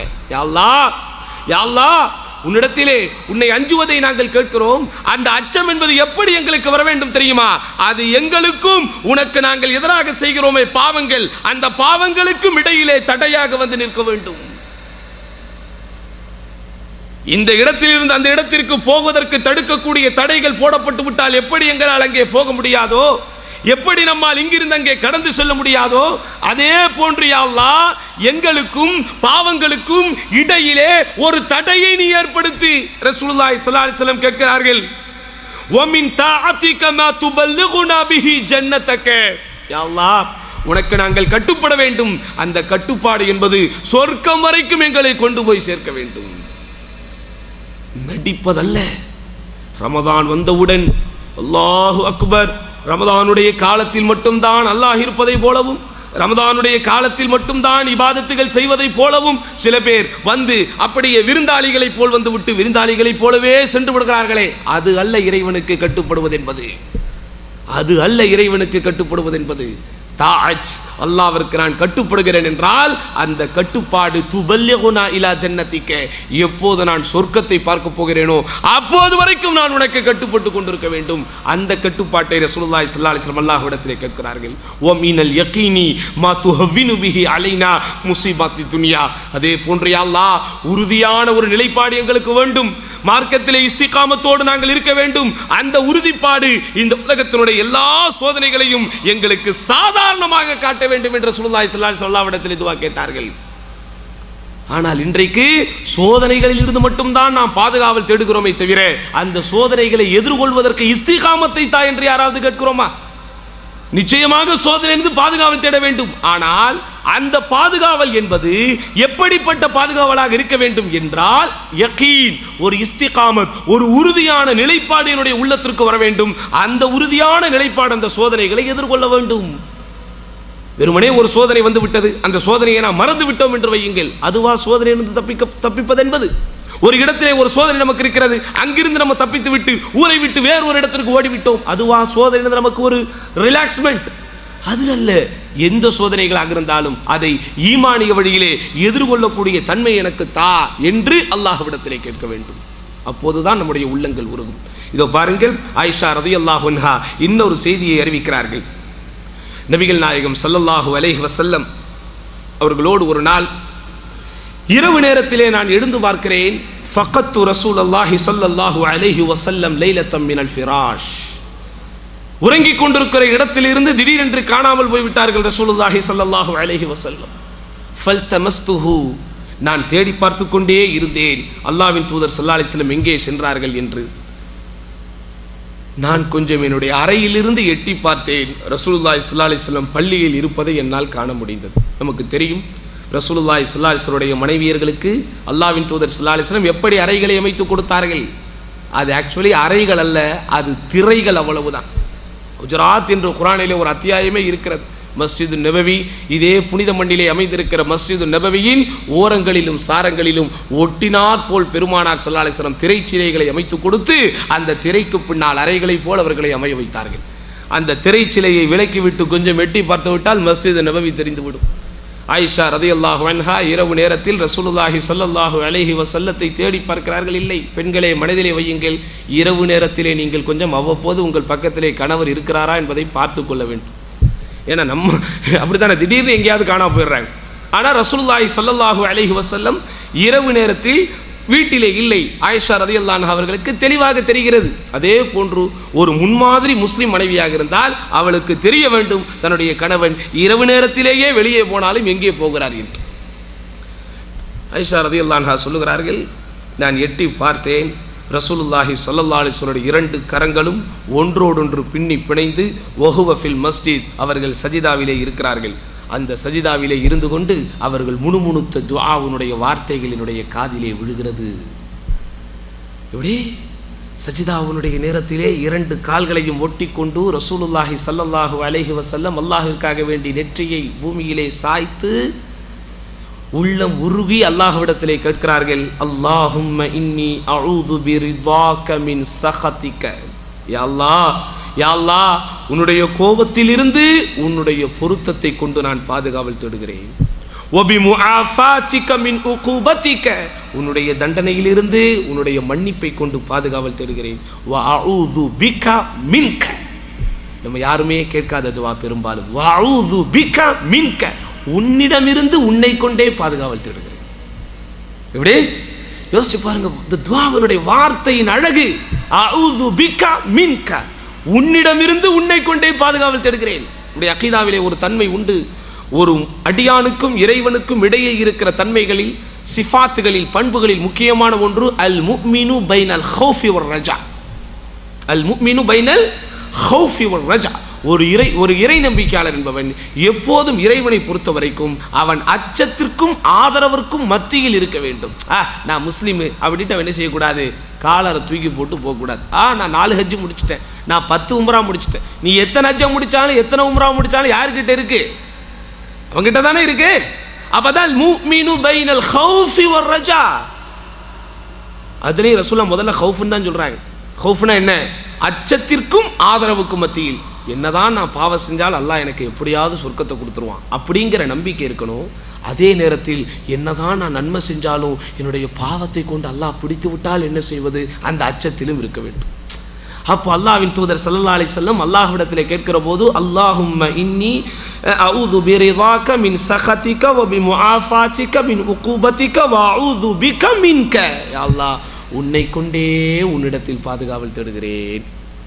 யா அல்லாஹ் உன்னிடத்திலே உன்னை அஞ்சுவதை நாங்கள் கேட்கிறோம். அந்த அச்சம் என்பது எப்படி எங்களுக்கு வர வேண்டும் தெரியுமா? அது எங்களுக்கும் உனக்கு நாங்கள் எதிராக செய்கிறோமே பாவங்கள், அந்த பாவங்களுக்கும் இடையிலே தடையாக வந்து நிற்க வேண்டும். இந்த இடத்திலிருந்து அந்த இடத்திற்கு போவதற்கு தடுக்கக்கூடிய தடைகள் போடப்பட்டு விட்டால் எப்படி எங்களால் அங்கே போக முடியாதோ, எப்படி நம்மால் இங்கிருந்து அங்கே கடந்து செல்ல முடியாதோ, அதே போன்று யா அல்லாஹ் எங்களுக்கும் பாவங்களுக்கும் இடையிலே ஒரு தடையை நீ ஏற்படுத்தி. ரசூலுல்லாஹி ஸல்லல்லாஹு அலைஹி வஸல்லம் கேட்கிறார்கள், வமின் தாஅதிக மா துபல்லிகுனா பிஹி ஜன்னதக. யா அல்லாஹ் உனக்கு நாங்கள் கட்டுப்பட வேண்டும், அந்த கட்டுப்பாடு என்பது சொர்க்கம் வரைக்கும் எங்களை கொண்டு போய் சேர்க்க வேண்டும். நடிப்பதல்ல. ரமதான் வந்தவுடன் அல்லாஹு அக்பர். ரமதானுடைய காலத்தில் மட்டும்தான் அல்லாஹ் இருப்பதை போலவும், ரமதானுடைய காலத்தில் மட்டும்தான் இபாதத்துகள் செய்வதை போலவும் சில பேர் வந்து அப்படியே விருந்தாளிகளை போல் வந்து விட்டு விருந்தாளிகளை போலவே சென்று விடுகிறார்களே, அது அல்ல இறைவனுக்கு கட்டுப்படுவது என்பது. அது அல்ல இறைவனுக்கு கட்டுப்படுவது என்பது. அல்லாஹ்விற்கு நான் கட்டுப்படுகிறேன் என்றால் அந்த கட்டுப்பாடு துபல்லிகுனா இலா ஜன்னத்திக, எப்போது நான் சொர்க்கத்தை பார்க்க போகிறேனோ அப்போது வரைக்கும் நான் உனக்கு கட்டுப்பட்டு கொண்டிருக்க வேண்டும். அந்த கட்டுப்பாட்டை ரசூலுல்லாஹி ஸல்லல்லாஹு அலைஹி வஸல்லம் அல்லாஹ்விடத்திலே கேட்கிறார்கள். வ மினல் யகீனி மா துஹவ்வினு பிஹி அலைனா முஸீபத்தி துன்யா. அதே போன்று யா அல்லாஹ், உறுதியான ஒரு நிலைப்பாடு எங்களுக்கு வேண்டும். மார்க்கத்திலே இஸ்திகாமத்தோடு நாங்கள் இருக்க வேண்டும். அந்த உறுதிப்பாடு இந்த உலகத்தினுடைய எல்லா சோதனைகளையும் எங்களுக்கு சாதாரணமாக காட்ட வேண்டும் என்று ரசூலுல்லாஹி ஸல்லல்லாஹு அலைஹி வஸல்லம் இடத்தில் துஆ கேட்டார்கள். ஆனால் இன்றைக்கு சோதனைகளில் இருந்து மட்டும்தான் நாம் பாதுகாவல் தேடுகிறோமே தவிர அந்த சோதனைகளை எதிர்கொள்வதற்கு இஸ்திகாமத்தை தா என்று யாராவது கேட்கிறோமா? நிச்சயமாக சோதனையிலிருந்து பாதுகாவல் தேட வேண்டும். ஆனால் அந்த பாதுகாவல் என்பது எப்படிப்பட்ட பாதுகாவலாக இருக்க வேண்டும் என்றால் யகீன், ஒரு இஸ்திகாமத், ஒரு உறுதியான நிலைப்பாடு என்னுடைய உள்ளத்திற்கு வர வேண்டும். அந்த உறுதியான நிலைப்பாடு அந்த சோதனைகளை எதிர்கொள்ள வேண்டும். வெறுமனே ஒரு சோதனை வந்து விட்டது, அந்த சோதனையை நாம் மறந்து விட்டோம் என்று வையுங்கள், அதுவா சோதனையிலிருந்து தப்பிப்பது என்பது? ஒரு இடத்திலே ஒரு சோதனை நமக்கு இருக்கிறது, அங்கிருந்து நம்ம தப்பித்து விட்டு ஊரை விட்டு வேறு ஒரு இடத்திற்கு ஓடிவிட்டோம், அதுவா சோதனை நமக்கு ஒரு ரிலாக்ஸ்மெண்ட்? அது அல்ல. எந்த சோதனைகளாக இருந்தாலும் அதை ஈமானிய வழியிலே எதிர்கொள்ளக்கூடிய தன்மை எனக்கு தா என்று அல்லாஹ்விடத்திலே கேட்க வேண்டும். அப்போதுதான் நம்முடைய உள்ளங்கள் உருகும். இதோ பாருங்கள், ஆயிஷா ரலியல்லாஹு அன்ஹா இன்னொரு செய்தியை அறிவிக்கிறார்கள். நபிகள் நாயகம் ஸல்லல்லாஹு அலைஹி வஸல்லம் அவர்களோடு ஒரு நாள் இரவு நேரத்திலே நான் எழுந்து பார்க்கிறேன். ஃபக்கத்து ரசூலுல்லாஹி ஸல்லல்லாஹு அலைஹி வஸல்லம் லைலத்தம் மினல் ஃபிராஷ். உறங்கிக் கொண்டிருக்கிற இடத்திலிருந்து திடீரென்று காணாமல் போய்விட்டார்கள் ரசூலுல்லாஹி ஸல்லல்லாஹு அலைஹி வஸல்லம். ஃபல்தமஸ்துஹு, நான் தேடி பார்த்து கொண்டே இருந்தேன் அல்லாஹ்வின் தூதர் ஸல்லல்லாஹு அலைஹி வஸல்லம் எங்கே சென்றார்கள் என்று. நான் கொஞ்சம் என்னுடைய அறையிலிருந்து எட்டி பார்த்தேன். ரசூலுல்லாஹி ஸல்லல்லாஹு அலைஹி வஸல்லம் பள்ளியில் இருப்பதை என்னால் காண முடிந்தது. நமக்கு தெரியும், ரசூலுல்லாஹி ஸல்லல்லாஹு அலைஹி வஸல்லம் மனைவியர்களுக்கு அல்லாஹ்வின் தூதர் ஸல்லல்லாஹு அலைஹி வஸல்லம் எப்படி அறைகளை அமைத்து கொடுத்தார்கள். அது ஆக்சுவலி அறைகள் அல்ல, அது திரைகள், அவ்வளவுதான். குஜராத் என்ற குர்ஆனிலே ஒரு அத்தியாயமே இருக்கிறது. மஸ்ஜிது நபவி, இதே புனித மண்ணிலே அமைந்திருக்கிற மஸ்ஜிது நபவியின் ஓரங்களிலும் சாரங்களிலும் ஒட்டினார் போல் பெருமானார் ஸல்லல்லாஹு அலைஹி வஸல்லம் திரைச்சிலைகளை அமைத்து கொடுத்து அந்த திரைக்கு பின்னால் அறைகளை போல் அவர்களை அமைய வைத்தார்கள். அந்த திரைச்சிலையை விலக்கிவிட்டு கொஞ்சம் எட்டி பார்த்து விட்டால் மஸ்ஜிது நபவி தெரிந்துவிடும். ஆயிஷா ரலியல்லாஹு அன்ஹா இரவு நேரத்தில் ரசூலுல்லாஹி ஸல்லல்லாஹு அலைஹி வஸல்லத்தை தேடி பார்க்கிறார்கள். இல்லை, பெண்களே மனதிலே வையுங்கள், இரவு நேரத்திலே நீங்கள் கொஞ்சம் அவ்வப்போது உங்கள் பக்கத்திலே கணவர் இருக்கிறாரா என்பதை பார்த்து கொள்ள வேண்டும். ஏன்னா நம்ம அப்படித்தானே திடீர்னு எங்கேயாவது காணாம போயிடுறாங்க. ஆனால் ரசூலுல்லாஹி ஸல்லல்லாஹு அலைஹி வஸல்லம் இரவு நேரத்தில் வீட்டிலே இல்லை. ஆயிஷா ரலியல்லாஹு அன்ஹா அவர்களுக்கு தெளிவாக தெரிகிறது. அதே போன்று ஒரு முன்மாதிரி முஸ்லிம் மனைவியாக இருந்தால் அவளுக்கு தெரிய வேண்டும் தன்னுடைய கணவன் இரவு நேரத்திலேயே வெளியே போனாலும் எங்கே போகிறார் என்று. ஆயிஷா ரலியல்லாஹு அன்ஹா சொல்லுகிறார்கள், நான் எட்டி பார்த்தேன், ரசூலுல்லாஹி ஸல்லல்லாஹு அலைஹி வஸல்லம் இரண்டு கரங்களும் ஒன்றோடொன்று பின்னி பிணைந்து வஹுவ ஃபில் மஸ்ஜித், அவர்கள் சஜிதாவிலே இருக்கிறார்கள். அந்த சஜிதாவிலே இருந்து கொண்டு அவர்கள் முணுமுணுத்த துஆவுனுடைய வார்த்தைகளினுடைய காதிலே விழுகிறது. எப்படி சஜிதாவுனுடைய நேரத்திலே இரண்டு கால்களையும் ஒட்டி கொண்டு ரசூலுல்லாஹி ஸல்லல்லாஹு அலைஹி வஸல்லம் அல்லாஹ்விற்காக வேண்டி நெற்றியை பூமியிலே சாய்த்து உள்ளம் உருகி அல்லாஹ்விடத்திலே கேட்கிறார்கள், அல்லாஹும்ம இன்னி அஊது பிரிதாக மின் சஹதிக. யா அல்லாஹ், யா அல்லாஹ், உன்னுடைய கோபத்திலிருந்து உன்னுடைய பொருத்தத்தை கொண்டு நான் பாதுகாவல் தேடுகிறேன். வபி முஆஃபாதிக மின் உகூபதிக, உன்னுடைய தண்டனையிலிருந்து உன்னுடைய மன்னிப்பை கொண்டு பாதுகாவல் தேடுகிறேன். வ அஊது பிக மின்க, நம்ம யாருமே கேட்காத துஆ பெரும்பாலும். வ அஊது பிக மின்க, உன்னிடமிருந்து உன்னை கொண்டே பாதுகாவல் தேடுகிறேன். எப்படி யோசிச்சு பாருங்க, இந்த துஆவினுடைய வார்த்தையின் அழகு. அஊது பிக மின்க, உன்னிடமிருந்து உன்னை கொண்டே பாதுகாவல் தேடுகிறேன். உடைய அகீதாவிலே ஒரு தன்மை உண்டு. ஒரு அடியானுக்கும் இறைவனுக்கும் இடையே இருக்கிற தன்மைகளில், சிஃபாத்துகளில், பண்புகளில் முக்கியமான ஒன்று அல் முஃமினு பைனல் ஹௌஃபி வர் ரஜா. அல் முஃமினு பைனல் ஹௌஃபி வர் ரஜா, ஒரு இறை நம்பிக்கையாளர் என்பவன் எப்போதும் இறைவனை பொறுத்த வரைக்கும் அவன் அச்சத்திற்கும் ஆதரவிற்கும் மத்தியில் இருக்க வேண்டும். நான் முஸ்லீமு அப்படின்ட்டு அவன் என்ன செய்யக்கூடாது, காலரை தூக்கி போட்டு போகக்கூடாது. நான் 4 ஹஜ்ஜு முடிச்சிட்டேன், நான் 10 உம்ரா முடிச்சிட்டேன். நீ எத்தனை ஹஜ்ஜை முடிச்சாலும் எத்தனை உம்ரா முடிச்சாலும் யாருக்கிட்ட இருக்கு? அவங்கிட்ட தானே இருக்கு. அப்பதான் முஃமினு பைனல் ஹௌஃபி வர் ரஜா. அதுலயும் ரசூலுல்லாஹ் முதல்ல ஹௌஃப்னு தான் சொல்றாங்க. ஹௌஃப்னா என்ன? அச்சத்திற்கும் ஆதரவுக்கும் மத்தியில். என்னதான் நான் பாவம் செஞ்சால் அல்லாஹ் எனக்கு எப்படியாவது சொர்க்கத்தை கொடுத்துருவான் அப்படிங்கிற நம்பிக்கை இருக்கணும். அதே நேரத்தில் என்னதான் நான் நன்மை செஞ்சாலும் என்னுடைய பாவத்தை கொண்டு அல்லாஹ் பிடித்து விட்டால் என்ன செய்வது, அந்த அச்சத்திலும் இருக்க வேண்டும். அப்போ அல்லாஹ்வின் தூதர் ஸல்லல்லாஹு அலைஹி வஸல்லம் அல்லாஹ்விடத்தில் கேட்கிற போது, அல்லாஹும்ம இன்னி அஊது பிரிதாக மின் சகதிக வ பிமுஆஃபாதிக மின் உகூபதிக வ அஊது பிக மின்க. யா அல்லாஹ், உன்னை கொண்டே உன்னிடத்தில் பாதுகாவல் தேடுகிறேன்.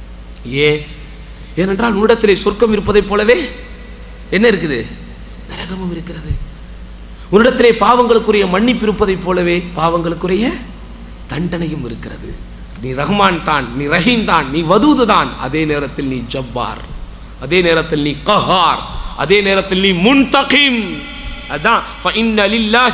ஏனென்றால் உன்னிடத்திலே சொர்க்கம் இருப்பதைப் போலவே என்ன இருக்குது, நரகமும் இருக்கிறது. உன்னிடத்திலே பாவங்களுக்குரிய மன்னிப்பு இருப்பதைப் போலவே பாவங்களுக்குரிய தண்டனையும் இருக்கிறது. நீ ரஹ்மான் தான், நீ ரஹீம் தான், நீ வதூது தான். அதே நேரத்தில் நீ ஜப்பார், அதே நேரத்தில் நீ கஹார், அதே நேரத்தில் நீ முன்தகிம். அதான் فإن لله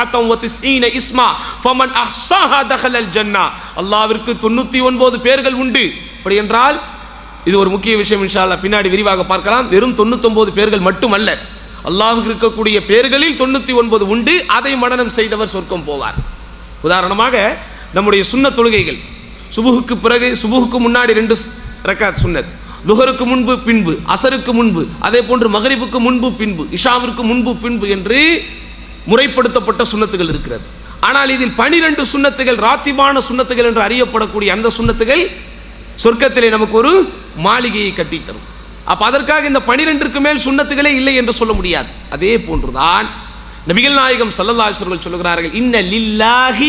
99 اسما فمن احصاها دخل الجنة. அல்லாஹ்விற்கு 99 பெயர்கள் உண்டு. அப்படி என்றால் இது ஒரு முக்கிய விஷயம், இன்ஷா அல்லாஹ் பின்னாடி விரிவாக பார்க்கலாம். வெறும் 99 பெயர்கள் மட்டுமல்ல, அல்லாஹ்வுக்கு இருக்கக்கூடிய பெயர்களில் 99 உண்டு. அதை மனனம் செய்தவர் சொர்க்கம் போவார். உதாரணமாக நம்முடைய சுன்னத் தொழுகைகள், சுபுஹுக்கு பிறகு, சுபுஹுக்கு முன்னாடி 2 ரக்காத் சுன்னத், லுஹருக்கு முன்பு பின்பு, அசருக்கு முன்பு, அதே போன்று மகரிபுக்கு முன்பு பின்பு, இஷாவிற்கு முன்பு பின்பு என்று முறைப்படுத்தப்பட்ட சுன்னத்துகள் இருக்கிறது. ஆனால் இதில் 12 சுன்னத்துகள் ராத்திபான சுன்னத்துகள் என்று அறியப்படக்கூடிய அந்த சுன்னத்துகள் சொர்க்கத்திலே நமக்கு ஒரு மாளிகையை கட்டித்தரும். அப்ப அதற்காக இந்த 12க்கு மேல் சுன்னத்துகளே இல்லை என்று சொல்ல முடியாது. அதே போன்றுதான் நபிகள் நாயகம் ஸல்லல்லாஹு அலைஹி வஸல்லம் சொல்லுகிறார்கள், இன்ன லில்லாஹி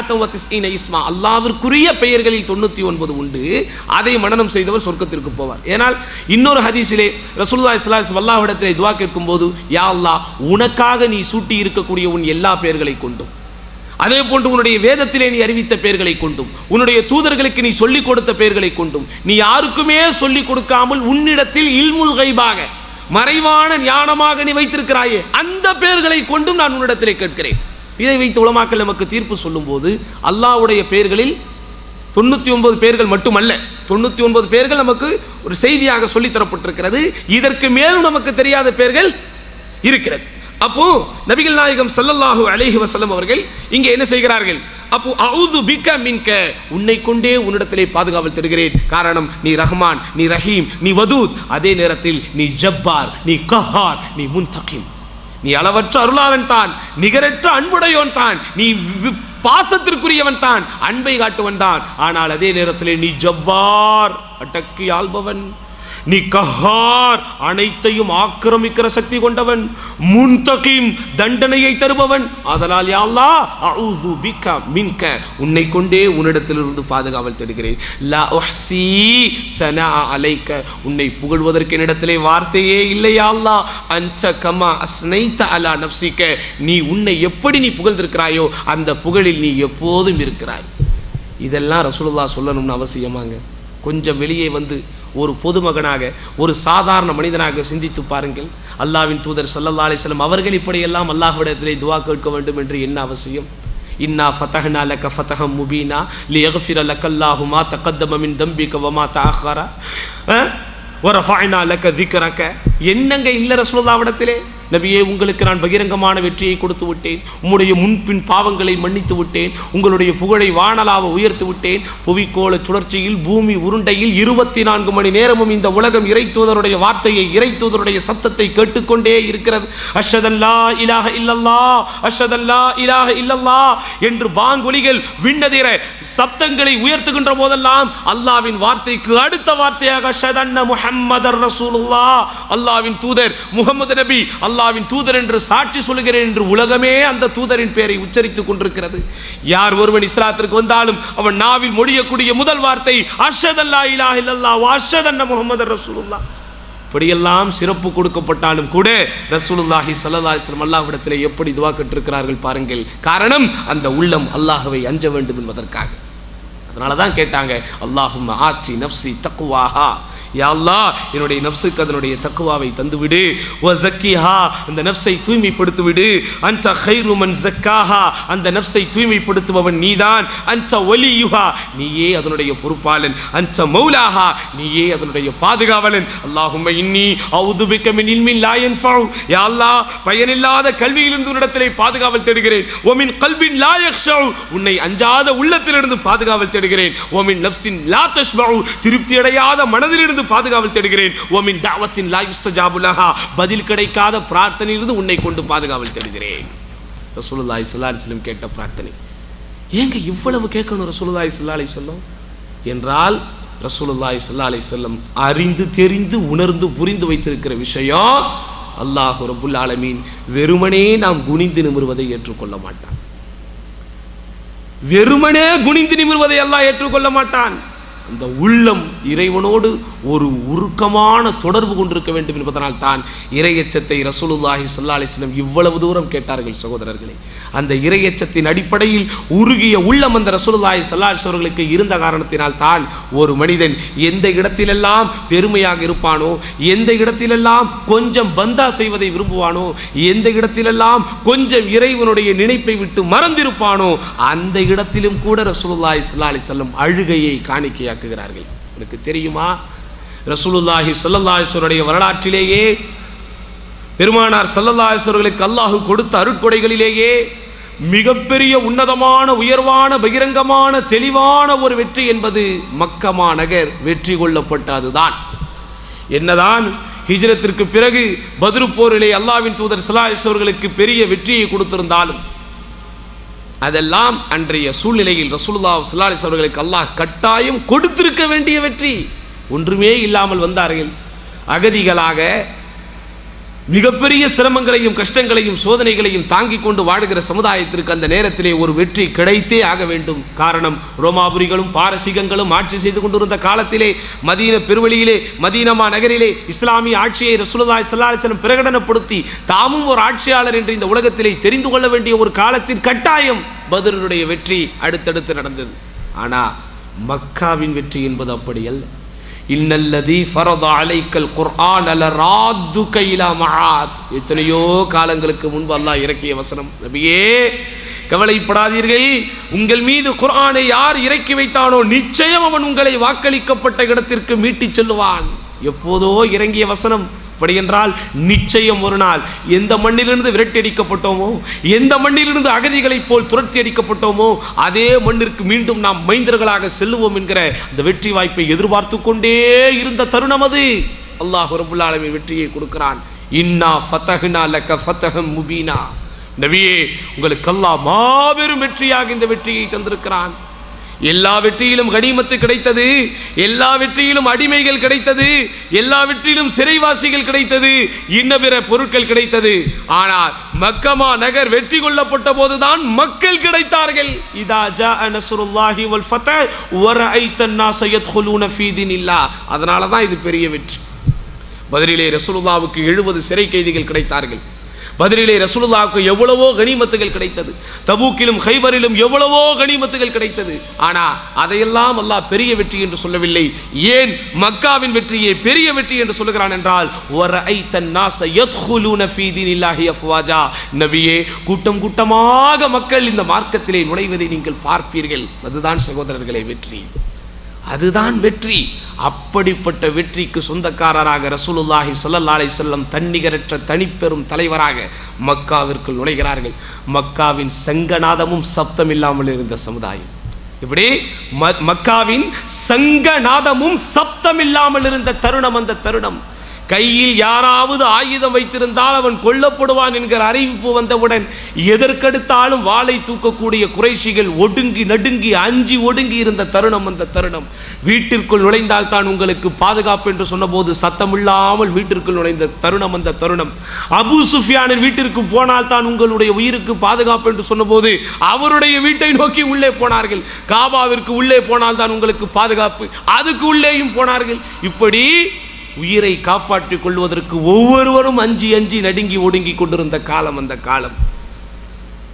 99 இஸ்மா. அல்லாஹ்விற்குரிய பெயர்களில் 99 உண்டு. அதை மனனம் செய்தவர் சொர்க்கத்திற்கு போவார். ஏனால் இன்னொரு ஹதீஸிலே ரசூலுல்லாஹி ஸல்லல்லாஹு அலைஹி வஸல்லம் அல்லாஹ்விடத்திலே துஆ கேட்கும்போது, யா அல்லாஹ், உனக்காக நீ சூட்டி இருக்கக்கூடிய உன் எல்லா பெயர்களை கொண்டும், அதே போன்று உன்னுடைய வேதத்திலே நீ அறிவித்த பெயர்களை கொண்டும், உன்னுடைய தூதர்களுக்கு நீ சொல்லிக் கொடுத்த பெயர்களை கொண்டும், நீ யாருக்குமே சொல்லிக் கொடுக்காமல் உன்னிடத்தில் இல்முல் கைபாக மறைவான ஞானமாக நீ வைத்திருக்கிறாயே, அந்த பெயர்களை கொண்டும் நான் உன்னிடத்திலே கேட்கிறேன். இதை வைத்து உலமாக்கள் நமக்கு தீர்ப்பு சொல்லும் போது, அல்லாஹ்வுடைய பெயர்களில் 99 பெயர்கள் மட்டுமல்ல, 99 பெயர்கள் நமக்கு ஒரு செய்தியாக சொல்லித் தரப்பட்டிருக்கிறது. இதற்கு மேலும் நமக்கு தெரியாத பெயர்கள் இருக்கிறது. அப்போ நபிகள் நாயகம் ஸல்லல்லாஹு அலைஹி வஸல்லம் அவர்கள் இங்கே என்ன செய்கிறார்கள்? அப்போ அஊது பிக மின்க, உன்னை கொண்டே உன்னிடத்திலே பாதுகாவல் தேடுகிறேன். காரணம், நீ ரஹ்மான், நீ ரஹீம், நீ வதூத், அதே நேரத்தில் நீ ஜப்பார், நீ கஹார், நீ முன்தகிம். நீ அளவற்ற அருளாளன் தான், நிகரற்ற அன்புடையோன் தான், நீ பாசத்திற்குரியவன் தான், அன்பை காட்டுவன் தான். ஆனால் அதே நேரத்திலே நீ ஜப்பார், அடக்கி ஆள்பவன், நீ கஹார், அனைத்தையும் ஆக்கிரமிக்கிற சக்தி கொண்டவன், முன்தகிம், தண்டனையை தருபவன். அதனால் யா அல்லாஹ், அஊது பிக மின்க, உன்னை கொண்டே உன்னிடத்திலிருந்து பாதுகாவல் தேடுகிறேன். லா உஹ்ஸி ஸனா அலைக, உன்னை புகழ்வதற்கு என்னிடத்திலே வார்த்தையே இல்லை யா அல்லாஹ். அன்த கமா அஸ்னைத அலா நஃப்ஸிக, நீ உன்னை எப்படி நீ புகழ்ந்திருக்கிறாயோ அந்த புகழில் நீ எப்போதும் இருக்கிறாய். இதெல்லாம் ரசூலுல்லாஹ் சொல்லணும்னு அவசியமாங்க? கொஞ்சம் வெளியே வந்து ஒரு பொதுமகனாக, ஒரு சாதாரண மனிதனாக சிந்தித்து பாருங்கள். அல்லாஹ்வின் தூதர் ஸல்லல்லாஹு அலைஹி வஸல்லம் அவர்கள் இப்படியெல்லாம் அல்லாஹ்விடத்திலே துஆ கேட்க வேண்டும் என்று என்ன அவசியம்? இன்னா ஃபதஹ்னா லக ஃபதஹம் முபீனா லியக்ஃபிர லக்கல்லாஹு மா தகத்தம மின் தம்பிக வ மா தஅخر வ ரஃபஅனா லக ذிக்ரக. என்னங்க இல்ல ரசூலுல்லாஹ்விடத்திலே? நபியே, உங்களுக்கு நான் பகிரங்கமான வெற்றியை கொடுத்து விட்டேன், உம்முடைய முன்பின் பாவங்களை மன்னித்து விட்டேன், உங்களுடைய புகழை வானலாக உயர்த்து விட்டேன். புவிக்கோள சுழற்சியில், பூமி உருண்டையில் 24 மணி நேரமும் இந்த உலகம் இறை தூதருடைய வார்த்தையை, இறை தூதருடைய சத்தத்தை கேட்டுக்கொண்டே இருக்கிறது. அஷ்ஹதல்லா இலாஹ இல்லல்லாஹ், அஷ்ஹதல்லா இலாஹ இல்லல்லாஹ் என்று பாங்கொலிகள் விண்ணதிர சப்தங்களை உயர்த்துகின்ற போதெல்லாம் அல்லாஹ்வின் வார்த்தைக்கு அடுத்த வார்த்தையாக அஷ்ஹதன்ன முஹம்மதர் ரசூலுல்லாஹ், அல்லாஹ்வின் தூதர் முஹம்மது நபி அல்லாஹ்வின் தூதர் என்று சாட்சி சொல்கிறேன் என்று உலகமே அந்த தூதரின் பெயரை உச்சரித்துக் கொண்டிருக்கிறது. யார் ஒருவன் இஸ்லாத்திற்கு வந்தாலும் அவன் நாவில் மொழியக்கூடிய முதல் வார்த்தை அஷ்ஹதல்லா இலாஹ இல்லல்லாஹ் வ அஷ்ஹதன்ன முஹம்மதர் ரசூலுல்லாஹ். இப்படியெல்லாம் சிறப்பு கொடுக்கப்பட்டாலும் கூட ரசூலுல்லாஹி ஸல்லல்லாஹு அலைஹி வஸல்லம் அல்லாஹ்விடத்திலே எப்படி துஆ கேட்டிருக்கிறார்கள் பாருங்கள். காரணம், அந்த உள்ளம் அல்லாஹ்வை அஞ்ச வேண்டும் என்பதற்காக. அதனால தான் கேட்டாங்க, அல்லாஹும்ம ஆத்தி நஃப்ஸி தக்வாஹா, யா அல்லாஹ் என்னுடைய நஃப்ஸுக்கு அதனுடைய தக்வாவை தந்துவிடு, வ ஸக்கிஹா அந்த நஃப்ஸை தூய்மைப்படுத்தி விடு, அன்த கைரு மன் ஸக்காஹா அந்த நஃப்ஸை தூய்மைப்படுத்துபவன் நீதான், அன்த வலியுஹா நீயே அதனுடைய பொறுப்பாளன், அன்த மௌலாஹா நீயே அதனுடைய பாதுகாவலன். அல்லாஹும்ம இன்னி அஊது பிக மின் இல்மின் லா யன்ஃபஉ, யா அல்லாஹ் பயனில்லாத கல்வியிலிருந்து உன்னிடத்திலே பாதுகாவல் தேடுகிறேன், வ மின் கல்பின் லா யக்ஷஉ உன்னை அஞ்சாத உள்ளத்திலிருந்து பாதுகாவல் தேடுகிறேன், வ மின் நஃப்ஸின் லா தஷ்பஉ திருப்தி அடையாத மனதிலிருந்து பாதுகாவல் தேடுகிறேன், ஓமின் தாவத்தின் லா யுஸ்தஜாபு லஹா பதில் கிடைக்காத பிரார்த்தனையிலிருந்து உன்னை கொண்டு பாதுகாவல் தேடுகிறேன். ரசூலுல்லாஹி ஸல்லல்லாஹு அலைஹி வஸல்லம் கேட்ட பிரார்த்தனை. ஏங்க இவ்வளவு கேட்கணும் ரசூலுல்லாஹி ஸல்லல்லாஹு அலைஹி வஸல்லம் என்றால், ரசூலுல்லாஹி ஸல்லல்லாஹு அலைஹி வஸல்லம் அறிந்து தெரிந்து உணர்ந்து புரிந்து வைத்திருக்கிற விஷயம், அல்லாஹ் ரப்புல் ஆலமீன் வெறுமனே நாம் குனிந்து நிமிர்வதை ஏற்றுக்கொள்ள மாட்டான். வெறுமனே குனிந்து நிமிர்வதை அல்லாஹ் ஏற்றுக்கொள்ள மாட்டான். அந்த உள்ளம் இறைவனோடு ஒரு உருக்கமான தொடர்பு கொண்டிருக்க வேண்டும் என்பதனால் தான் இறையச்சத்தை ரசூலுல்லாஹி ஸல்லல்லாஹு அலைஹி வஸல்லம் இவ்வளவு தூரம் கேட்டார்கள். சகோதரர்களே, அந்த இறையச்சத்தின் அடிப்படையில் உருகிய உள்ளம் அந்த ரசூலுல்லாஹி ஸல்லல்லாஹு அலைஹி வஸல்லுக்கு இருந்த காரணத்தினால் தான் ஒரு மனிதன் எந்த இடத்திலெல்லாம் பெருமையாக இருப்பானோ, எந்த இடத்திலெல்லாம் கொஞ்சம் பந்தா செய்வதை விரும்புவானோ, எந்த இடத்திலெல்லாம் கொஞ்சம் இறைவனுடைய நினைப்பை விட்டு மறந்திருப்பானோ, அந்த இடத்திலும் கூட ரசூலுல்லாஹி ஸல்லல்லாஹு அலைஹி வஸல்லம் அழுகையை காணிக்கையாக்குகிறார்கள். எனக்கு தெரியுமா, ரசூலுல்லாஹி ஸல்லல்லாஹு அலைஹி வஸல்லம் வரலாற்றிலேயே பெருமானார் ஸல்லல்லாஹு அலைஹி வஸல்லம் அல்லாஹ் கொடுத்த அருட்கொடைகளிலேயே மிகப்பெரிய உன்னதமான உயர்வான பகிரங்கமான தெளிவான ஒரு வெற்றி என்பது மக்கமா நகர் வெற்றி கொள்ளப்பட்டதுதான். என்னதான் ஹிஜ்ரத்திற்கு பிறகு பத்ரு போரிலே அல்லாஹ்வின் தூதர் ஸல்லல்லாஹு அலைஹி வஸல்லம் பெரிய வெற்றியை கொடுத்திருந்தாலும், அதெல்லாம் அன்றைய சூழ்நிலையில் ரசூலுல்லாஹி ஸல்லல்லாஹு அலைஹி வஸல்லம் அல்லாஹ் கட்டாயம் கொடுத்திருக்க வேண்டிய வெற்றி. ஒன்றுமே இல்லாமல் வந்தார்கள். அகதிகளாக மிகப்பெரிய சிரமங்களையும் கஷ்டங்களையும் சோதனைகளையும் தாங்கிக் கொண்டு வாழுகிற சமுதாயத்திற்கு அந்த நேரத்திலே ஒரு வெற்றி கிடைத்தே ஆக வேண்டும். காரணம், ரோமாபுரிகளும் பாரசீகங்களும் ஆட்சி செய்து கொண்டிருந்த காலத்திலே மதீன பெருவெளியிலே மதீனமா நகரிலே இஸ்லாமிய ஆட்சியை ரசூலுல்லாஹி ஸல்லல்லாஹு அலைஹி வஸல்லம் பிரகடனப்படுத்தி தாமும் ஒரு ஆட்சியாளர் என்று இந்த உலகத்திலே தெரிந்து கொள்ள வேண்டிய ஒரு காலத்தின் கட்டாயம் பத்ருடைய வெற்றி அடுத்தடுத்து நடந்தது. ஆனா மக்காவின் வெற்றி என்பது அப்படி அல்ல. இன்னல்லதி ஃபரத அலைக்கல் குர்ஆன் லராதுக இலா மஆத், எத்தனையோ காலங்களுக்கு முன்பு அல்லாஹ் இறக்கிய வசனம். நபியே கவலைப்படாதீர்கள், உங்கள் மீது குர்ஆனை யார் இறக்கி வைத்தானோ நிச்சயம் அவன் உங்களை வாக்களிக்கப்பட்ட இடத்திற்கு மீட்டிச் செல்லுவான். எப்போதோ இறங்கிய வசனம். அப்படி என்றால் நிச்சயம் ஒரு நாள் எந்த மண்ணிலிருந்து விரட்டி அடிக்கப்பட்டோமோ, எந்த மண்ணிலிருந்து அகதிகளைப் போல் துரத்தி அடிக்கப்பட்டோமோ, அதே மண்ணிற்கு மீண்டும் நாம் மைந்தர்களாக செல்லுவோம் என்கிற அந்த வெற்றி வாய்ப்பை எதிர்பார்த்து கொண்டே இருந்த தருணம் அது. அல்லாஹ் ரப்புல் ஆலமீன் வெற்றியை கொடுக்கிறான். இன்னா ஃபதஹ்னா லக ஃபதஹம் முபீனா, நபியே உங்களுக்கு அல்லாஹ் மாபெரும் வெற்றியாக இந்த வெற்றியை தந்திருக்கிறான். எல்லா வெற்றியிலும் கனிமத்து கிடைத்தது, எல்லா வெற்றியிலும் அடிமைகள் கிடைத்தது, எல்லா வெற்றியிலும் சிறைவாசிகள் கிடைத்தது, இன்ன பிற பொருட்கள் கிடைத்தது. ஆனால் மக்கமா நகர் வெற்றி கொள்ளப்பட்ட போதுதான் மக்கள் கிடைத்தார்கள். இதா ஜாஅ நஸ்ருல்லாஹி வல் ஃபத்ஹ் வ ரஅய்தன் நாஸ யத்குலூன ஃபீ தீனில்லாஹ். அதனால தான் இது பெரிய வெற்றி. பத்ரிலே ரசூலுல்லாஹ்வுக்கு 70 சிறை கைதிகள் கிடைத்தார்கள். பத்ரிலே ரசூலுல்லாஹ்வுக்கு எவ்வளவோ கனிமத்துகள் கிடைத்தது. தபூக்கிலும் கைபரிலும் எவ்வளவோ கனிமத்துகள் கிடைத்தது. ஆனா அதையெல்லாம் அல்லாஹ் பெரிய வெற்றி என்று சொல்லவில்லை. ஏன் மக்காவின் வெற்றியை பெரிய வெற்றி என்று சொல்லுகிறான் என்றால், வரஐதன் நாஸ யத்குலூன ஃபீ தீனில்லாஹி அஃப்வாஜா, நபியே கூட்டம் கூட்டமாக மக்கள் இந்த மார்க்கத்திலே நுழைவதை நீங்கள் பார்ப்பீர்கள். அதுதான் சகோதரர்களே வெற்றி, அதுதான் வெற்றி. அப்படிப்பட்ட வெற்றிக்கு சொந்தக்காரராக ரசூலுல்லாஹி ஸல்லல்லாஹு அலைஹி வஸல்லம் தன்னிகரற்ற தனிப்பெரும் தலைவராக மக்காவிற்குள் நுழைகிறார்கள். மக்காவின் சங்கநாதமும் சப்தம் இல்லாமல் இருந்த சமுதாயம். இப்படி மக்காவின் சங்கநாதமும் சப்தம் இல்லாமல் இருந்த தருணம் அந்த தருணம். கையில் யாராவது ஆயுதம் வைத்திருந்தால் அவன் கொல்லப்படுவான் என்கிற அறிவிப்பு வந்தவுடன் எதற்கெடுத்தாலும் வாளை தூக்கக்கூடிய குறைஷிகள் ஒடுங்கி நடுங்கி அஞ்சி ஒடுங்கி இருந்த தருணம் அந்த தருணம். வீட்டிற்குள் நுழைந்தால் தான் உங்களுக்கு பாதுகாப்பு என்று சொன்னபோது சத்தமில்லாமல் வீட்டிற்குள் நுழைந்த தருணம் அந்த தருணம். அபூ சுஃபியானின் வீட்டிற்கு போனால் தான் உங்களுடைய உயிருக்கு பாதுகாப்பு என்று சொன்னபோது அவருடைய வீட்டை நோக்கி உள்ளே போனார்கள். காபாவிற்கு உள்ளே போனால் தான் உங்களுக்கு பாதுகாப்பு, அதுக்கு உள்ளேயும் போனார்கள். இப்படி உயிரை காப்பாற்றிக் கொள்வதற்கு ஒவ்வொருவரும் அஞ்சி அஞ்சி நடுங்கி ஒடுங்கி கொண்டிருந்த காலம் அந்த காலம்.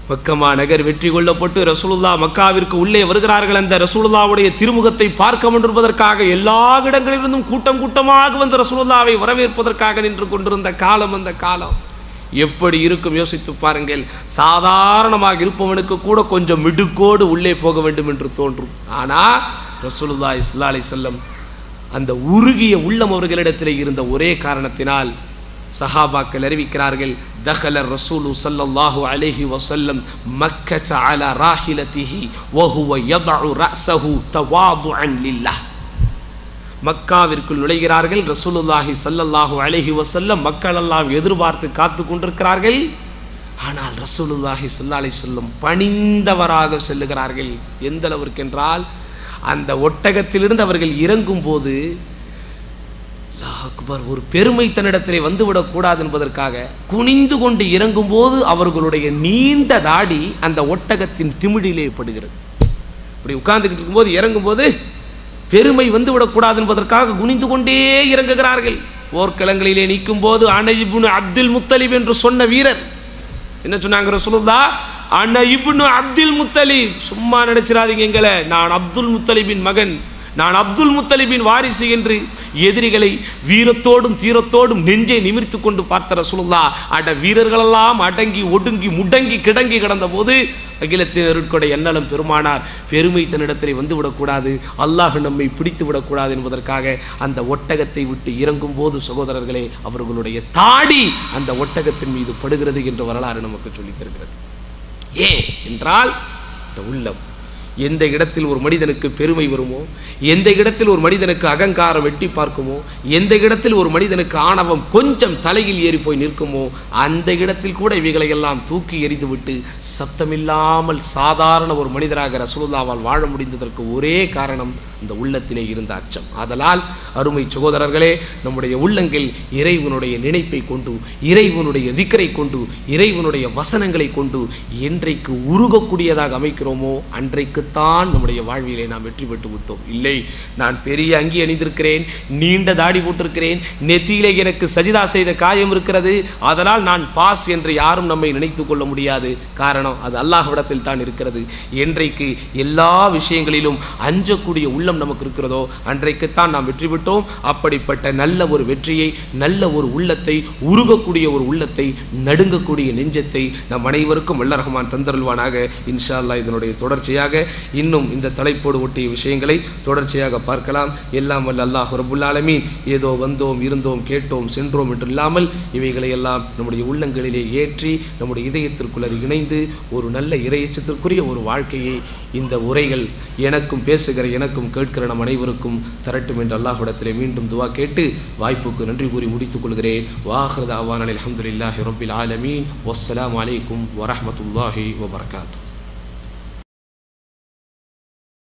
மக்கமா நகர் வெற்றி கொள்ளப்பட்டு ரசூலுல்லாஹ் மக்காவிற்கு உள்ளே வருகிறார்கள். அந்த ரசூலுல்லாஹ்வுடைய திருமுகத்தை பார்க்க கொண்டிருப்பதற்காக எல்லா இடங்களிலிருந்தும் கூட்டம் கூட்டமாக வந்து ரசூலுல்லாஹ்வை வரவேற்பதற்காக நின்று கொண்டிருந்த காலம் அந்த காலம் எப்படி இருக்கும் யோசித்து பாருங்கள். சாதாரணமாக இருப்பவனுக்கு கூட கொஞ்சம் மிடுக்கோடு உள்ளே போக வேண்டும் என்று தோன்றும். ஆனால் ரசூலுல்லாஹி ஸல்லல்லாஹு அலைஹி வஸல்லம் அந்த உருகிய உள்ளம் அவர்களிடத்தில் இருந்த ஒரே காரணத்தினால் சஹாபாக்கள் அறிவிக்கிறார்கள், தஹல ரசூலு ஸல்லல்லாஹு அலைஹி வஸல்லம் மக்கத அலா ராஹிலதிஹி வஹுவ யதஉ ரஅஸஹு தவாதுஅன் லில்லாஹ். மக்காவிற்குள் நுழைகிறார்கள். ரசூலுல்லாஹி ஸல்லல்லாஹு அலைஹி வஸல்லம் மக்கள் எல்லாம் எதிர்பார்த்து காத்து கொண்டிருக்கிறார்கள். ஆனால் ரசூலுல்லாஹி ஸல்லல்லாஹு அலைஹி வஸல்லம் பணிந்தவராக செல்லுகிறார்கள். எந்த அளவிற்கு என்றால் அந்த ஒட்டகத்திலிருந்து அவர்கள் இறங்கும் போது ஒரு பெருமை தன்னிடத்திலே வந்துவிடக் கூடாது என்பதற்காக குனிந்து கொண்டு இறங்கும் போது அவர்களுடைய நீண்ட தாடி அந்த ஒட்டகத்தின் திமிழிலே படுகிறது. இப்படி உட்கார்ந்துக்கிட்டு இருக்கும்போது இறங்கும் போது பெருமை வந்துவிடக்கூடாது என்பதற்காக குனிந்து கொண்டே இறங்குகிறார்கள். போர்க்களங்களிலே நிற்கும் போது அன இப்னு அப்துல் முத்தலிப் என்று சொன்ன வீரர் என்ன சொன்னாங்க? ரசூலுல்லாஹ் அன இப்னு அப்துல் முத்தலிப். சும்மா நினைச்சிடாதீங்க எங்களை, நான் அப்துல் முத்தலிபின் மகன், நான் அப்துல் முத்தலிபின் வாரிசு என்று எதிரிகளை வீரத்தோடும் தீரத்தோடும் நெஞ்சை நிமிர்த்து கொண்டு பார்த்த ரசூலுல்லாஹ் அட வீரர்களெல்லாம் அடங்கி ஒடுங்கி முடங்கி கிடங்கி கிடந்த போது அகிலத்தின் அருட்கொடை எண்ணலம் பெருமானார் பெருமை தன்னிடத்திலே வந்து விடக்கூடாது, அல்லாஹ் நம்மை பிடித்து விடக்கூடாது என்பதற்காக அந்த ஒட்டகத்தை விட்டு இறங்கும் போது சகோதரர்களே அவர்களுடைய தாடி அந்த ஒட்டகத்தின் மீது படுகிறது என்ற வரலாறு நமக்கு சொல்லித் தருகிறது. ஏன் என்றால் இந்த உள்ளம். எந்த இடத்தில் ஒரு மனிதனுக்கு பெருமை வருமோ, எந்த இடத்தில் ஒரு மனிதனுக்கு அகங்காரம் வெட்டி பார்க்குமோ, எந்த இடத்தில் ஒரு மனிதனுக்கு ஆணவம் கொஞ்சம் தலையில் ஏறி போய் நிற்குமோ, அந்த இடத்தில் கூட இவைகளை எல்லாம் தூக்கி எறிந்துவிட்டு சத்தமில்லாமல் சாதாரண ஒரு மனிதராக ரசூலுல்லாஹ்வால் வாழ முடிந்ததற்கு ஒரே காரணம் இந்த உள்ளத்திலே இருந்த அச்சம். ஆதலால் அருமை சகோதரர்களே, நம்முடைய உள்ளங்கள் இறைவனுடைய நினைப்பை கொண்டு, இறைவனுடைய திக்ரை கொண்டு, இறைவனுடைய வசனங்களை கொண்டு என்றைக்கு உருகக்கூடியதாக அமைக்கிறோமோ அன்றைக்குத்தான் நம்முடைய வாழ்விலே நாம் வெற்றி பெற்று விட்டோம். இல்லை, நான் பெரிய அங்கி அணிந்திருக்கிறேன், நீண்ட தாடி போட்டிருக்கிறேன், நெத்தியிலே எனக்கு சஜிதா செய்த காயம் இருக்கிறது, அதனால் நான் பாஸ் என்று யாரும் நம்மை நினைத்து கொள்ள முடியாது. காரணம் அது அல்லாஹ்விடத்தில் தான் இருக்கிறது. என்றைக்கு எல்லா விஷயங்களிலும் அஞ்சக்கூடிய உள்ளம் நமக்கு இருக்கிறதோ அன்றைக்குத்தான் நாம் வெற்றி பெற்றோம். அப்படிப்பட்ட நல்ல ஒரு வெற்றியை, நல்ல ஒரு உள்ளத்தை, உருகக்கூடிய ஒரு உள்ளத்தை, நடுங்கக்கூடிய நெஞ்சத்தை நம் அனைவருக்கும் வல்ல ரஹ்மான் தந்தருள்வானாக. இன்ஷா அல்லாஹ் இதனுடைய தொடர்ச்சியாக இன்னும் இந்த தலைப்போடு ஒட்டிய விஷயங்களை தொடர்ச்சியாக பார்க்கலாம். எல்லாம் வல்ல அல்லாஹ் ரப்புல் ஆலமீன் ஏதோ வந்தோம் இருந்தோம் கேட்டோம் சென்றோம் என்று இல்லாமல் இவைகளை எல்லாம் நம்முடைய உள்ளங்களிலே ஏற்றி நம்முடைய இதயத்திற்குள் அது இணைந்து ஒரு நல்ல இறையச்சத்திற்குரிய ஒரு வாழ்க்கையை இந்த உரைகள் எனக்கும் பேசுகிற எனக்கும் கேட்கிற நம் அனைவருக்கும் தரட்டும் என்று அல்லாஹ்விடத்திலே மீண்டும் துவா கேட்டு வாய்ப்புக்கு நன்றி கூறி முடித்துக் கொள்கிறேன். வாஹிரு தஅவானா அல்ஹம்துலில்லாஹி ரப்பில் ஆலமீன். வஸ்ஸலாமு அலைக்கும் வரஹ்மத்துல்லாஹி வபரகாத்துஹு.